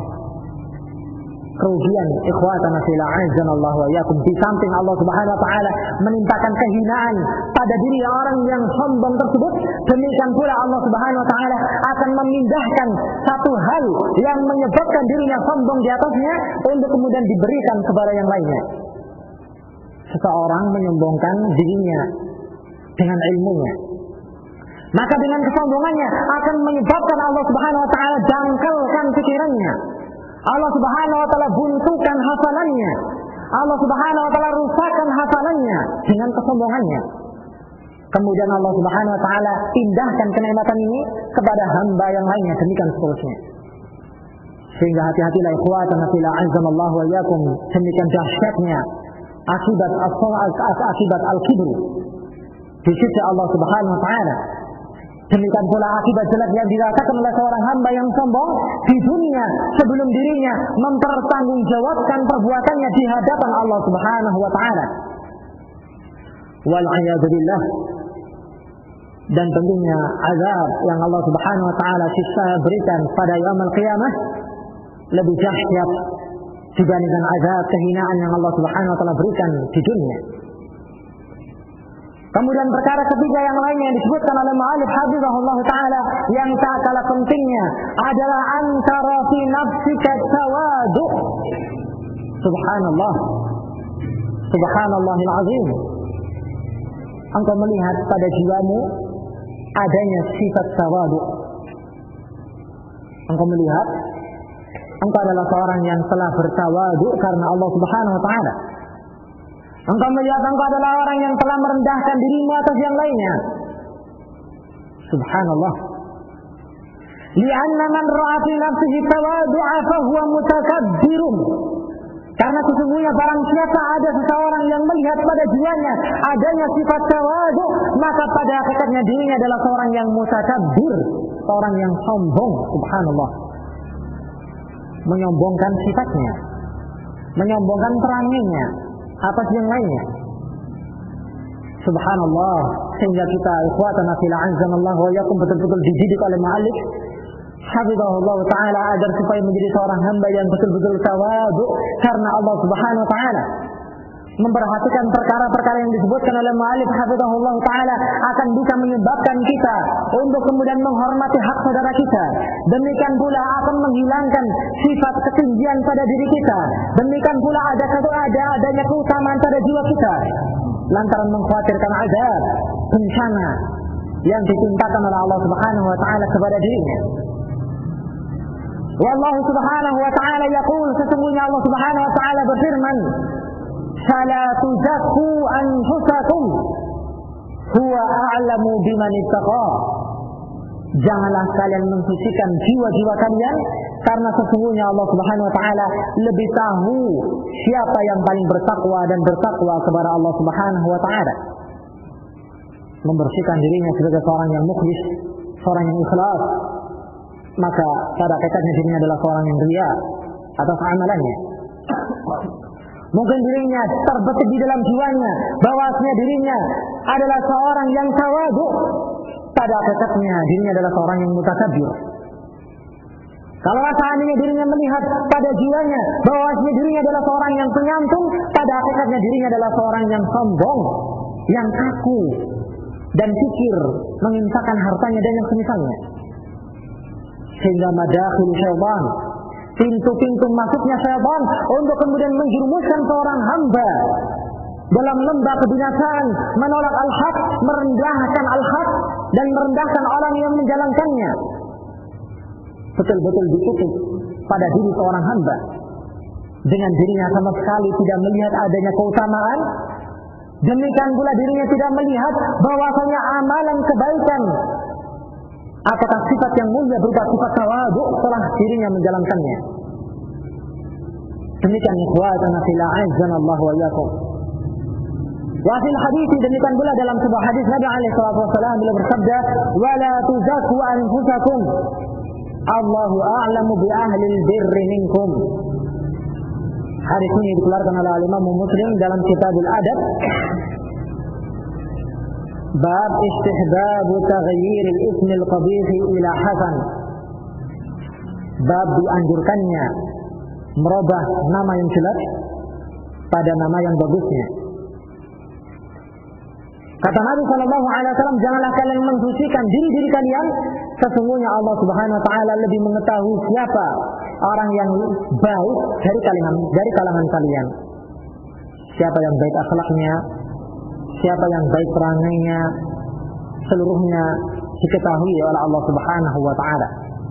Kerugian ikhwatana fillah azanallahu wa iyyakum, di samping Allah Subhanahu wa taala menimpakan kehinaan pada diri orang yang sombong tersebut, demikian pula Allah Subhanahu wa taala akan memindahkan satu hal yang menyebabkan dirinya sombong di atasnya untuk kemudian diberikan kepada yang lainnya. Seseorang menyombongkan dirinya dengan ilmunya, maka dengan kesombongannya akan menyebabkan Allah Subhanahu wa taala dangkalkan pikirannya. Allah Subhanahu wa taala buntukan hafalannya. Allah Subhanahu wa taala rusakkan hafalannya dengan kesombongannya. Kemudian Allah Subhanahu wa taala pindahkan kenikmatan ini kepada hamba yang lainnya, demikian seterusnya. Sehingga hati-hatilah ikhwatan fillah azzamallahu wa iyyakum, demikian dahsyatnya akibat al-kibr di sisi Allah Subhanahu wa taala. Demikian pula akibat jelek yang dirasakan oleh seorang hamba yang sombong di dunia sebelum dirinya mempertanggungjawabkan perbuatannya di hadapan Allah Subhanahu wa taala. Wal a'yadu billah. Dan tentunya azab yang Allah Subhanahu wa taala berikan pada yaumul qiyamah lebih dahsyat dibandingkan azab kehinaan yang Allah Subhanahu wa taala berikan di dunia. Kemudian perkara ketiga yang lainnya yang disebutkan oleh mu'allif hafizahullah ta'ala yang tak kalah pentingnya adalah antara fi nafsika tawadu. Subhanallah, subhanallahil azim. Engkau melihat pada jiwamu adanya sifat tawadu. Engkau melihat engkau adalah seorang yang telah bertawadu karena Allah Subhanahu wa taala. Engkau melihat engkau adalah orang yang telah merendahkan dirimu atas yang lainnya. Subhanallah. Li'anna man ra'a fi nafsihi tawadu'a fa huwa mutakabbirun. Karena sesungguhnya barang siapa ada seseorang yang melihat pada jiwanya adanya sifat tawadu, maka pada hakikatnya dirinya adalah seorang yang mutakabbir, seorang yang sombong. Subhanallah. Menyombongkan sifatnya, menyombongkan perangannya atas yang lainnya. Subhanallah. Sehingga kita ikhwatana fillah azanallahu wa iyyakum betul-betul dididik oleh muallif hafizahullah ta'ala agar supaya menjadi seorang hamba yang betul-betul tawadu karena Allah Subhanahu wa ta'ala. Memperhatikan perkara-perkara yang disebutkan oleh muallif hafizahullah ta'ala akan bisa menyebabkan kita untuk kemudian menghormati hak saudara kita. Demikian pula akan menghilangkan sifat ketinggian pada diri kita. Demikian pula adanya keutamaan pada jiwa kita lantaran mengkhawatirkan azab, bencana yang ditimpakan oleh Allah Subhanahu wa ta'ala kepada dirinya. Wallahu Subhanahu wa ta'ala yaqul, sesungguhnya Allah Subhanahu wa ta'ala berfirman, "Fala tuzakku anfusakum huwa a'lamu biman ittaqa." Janganlah kalian mensucikan jiwa-jiwa kalian karena sesungguhnya Allah Subhanahu wa ta'ala lebih tahu siapa yang paling bertakwa dan bertakwa kepada Allah Subhanahu wa ta'ala. Membersihkan dirinya sebagai seorang yang mukhlis, seorang yang ikhlas, maka pada hakikatnya dirinya adalah seorang yang riya atas amalannya. Mungkin dirinya terbetik di dalam jiwanya bahwasanya dirinya adalah seorang yang tawadu, pada hakikatnya dirinya adalah seorang yang mutakabbir. Kalau seandainya dirinya melihat pada jiwanya bahwasanya dirinya adalah seorang yang penyantun, pada hakikatnya dirinya adalah seorang yang sombong, yang kaku dan pikir menginfakkan hartanya dan yang semisalnya. Sehingga madakhil syaitan, pintu-pintu masuknya syaitan untuk kemudian menjerumuskan seorang hamba dalam lembah kebinasaan, menolak al-haq, merendahkan al-haq dan merendahkan orang yang menjalankannya, betul-betul ditutup pada diri seorang hamba. Dengan dirinya sama sekali tidak melihat adanya keutamaan, demikian pula dirinya tidak melihat bahwasanya amalan kebaikan apakah sifat yang mulia berupa sifat tawadu setelah dirinya menjalankannya. Demikian ikhwatana fillah azanallahu wa iyyakum. Wa fil hadits, demikian pula dalam sebuah hadis Nabi alaihi salatu wasallam beliau bersabda, "Wa la tuzakku anfusakum, Allahu a'lamu bi ahli al-birri minkum." Hadis ini dikeluarkan oleh Imam Muslim dalam Kitabul Adab. Bab istihbab taghyir al-ism al-qabih ila hasan. Bab dianjurkannya merubah nama yang jelek pada nama yang bagusnya. Kata Nabi sallallahu alaihi wasallam, janganlah kalian mensucikan diri-diri kalian, sesungguhnya Allah Subhanahu wa taala lebih mengetahui siapa orang yang baik dari kalangan kalian. Siapa yang baik akhlaknya, siapa yang baik perangainya, seluruhnya diketahui oleh Allah Subhanahu wa taala.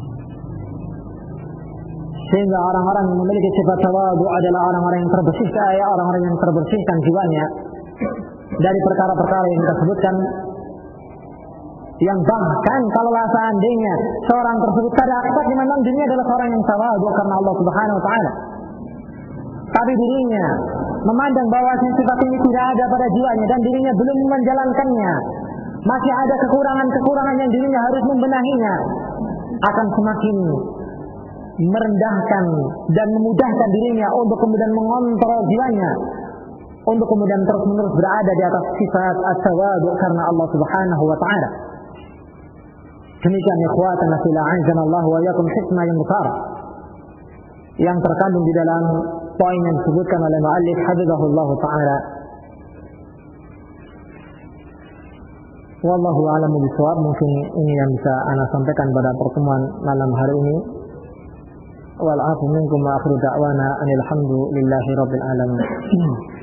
Sehingga orang-orang yang memiliki sifat tawadu adalah orang-orang yang orang-orang yang terbersihkan jiwanya dari perkara-perkara yang kita sebutkan, yang bahkan kalau seandainya seorang tersebut pada hakikatnya memang dirinya adalah seorang yang tawadu karena Allah Subhanahu wa taala, tapi dirinya memandang bahwa sifat ini tidak ada pada jiwanya dan dirinya belum menjalankannya, masih ada kekurangan-kekurangan yang dirinya harus membenahinya, akan semakin merendahkan dan memudahkan dirinya untuk kemudian mengontrol jiwanya, untuk kemudian terus-menerus berada di atas sifat at-tawadu karena Allah Subhanahu wa taala. Demikian ikhwatana fillah azanallahu wa iyyakum hikmah yang besar yang terkandung di dalam poin yang disebutkan oleh muallif hafizahullah taala. Wallahu a'lamu bishawab. Mungkin ini yang bisa ana sampaikan pada pertemuan malam hari ini. Wal 'afu minkum wa akhiru da'wana alhamdulillahi rabbil alamin.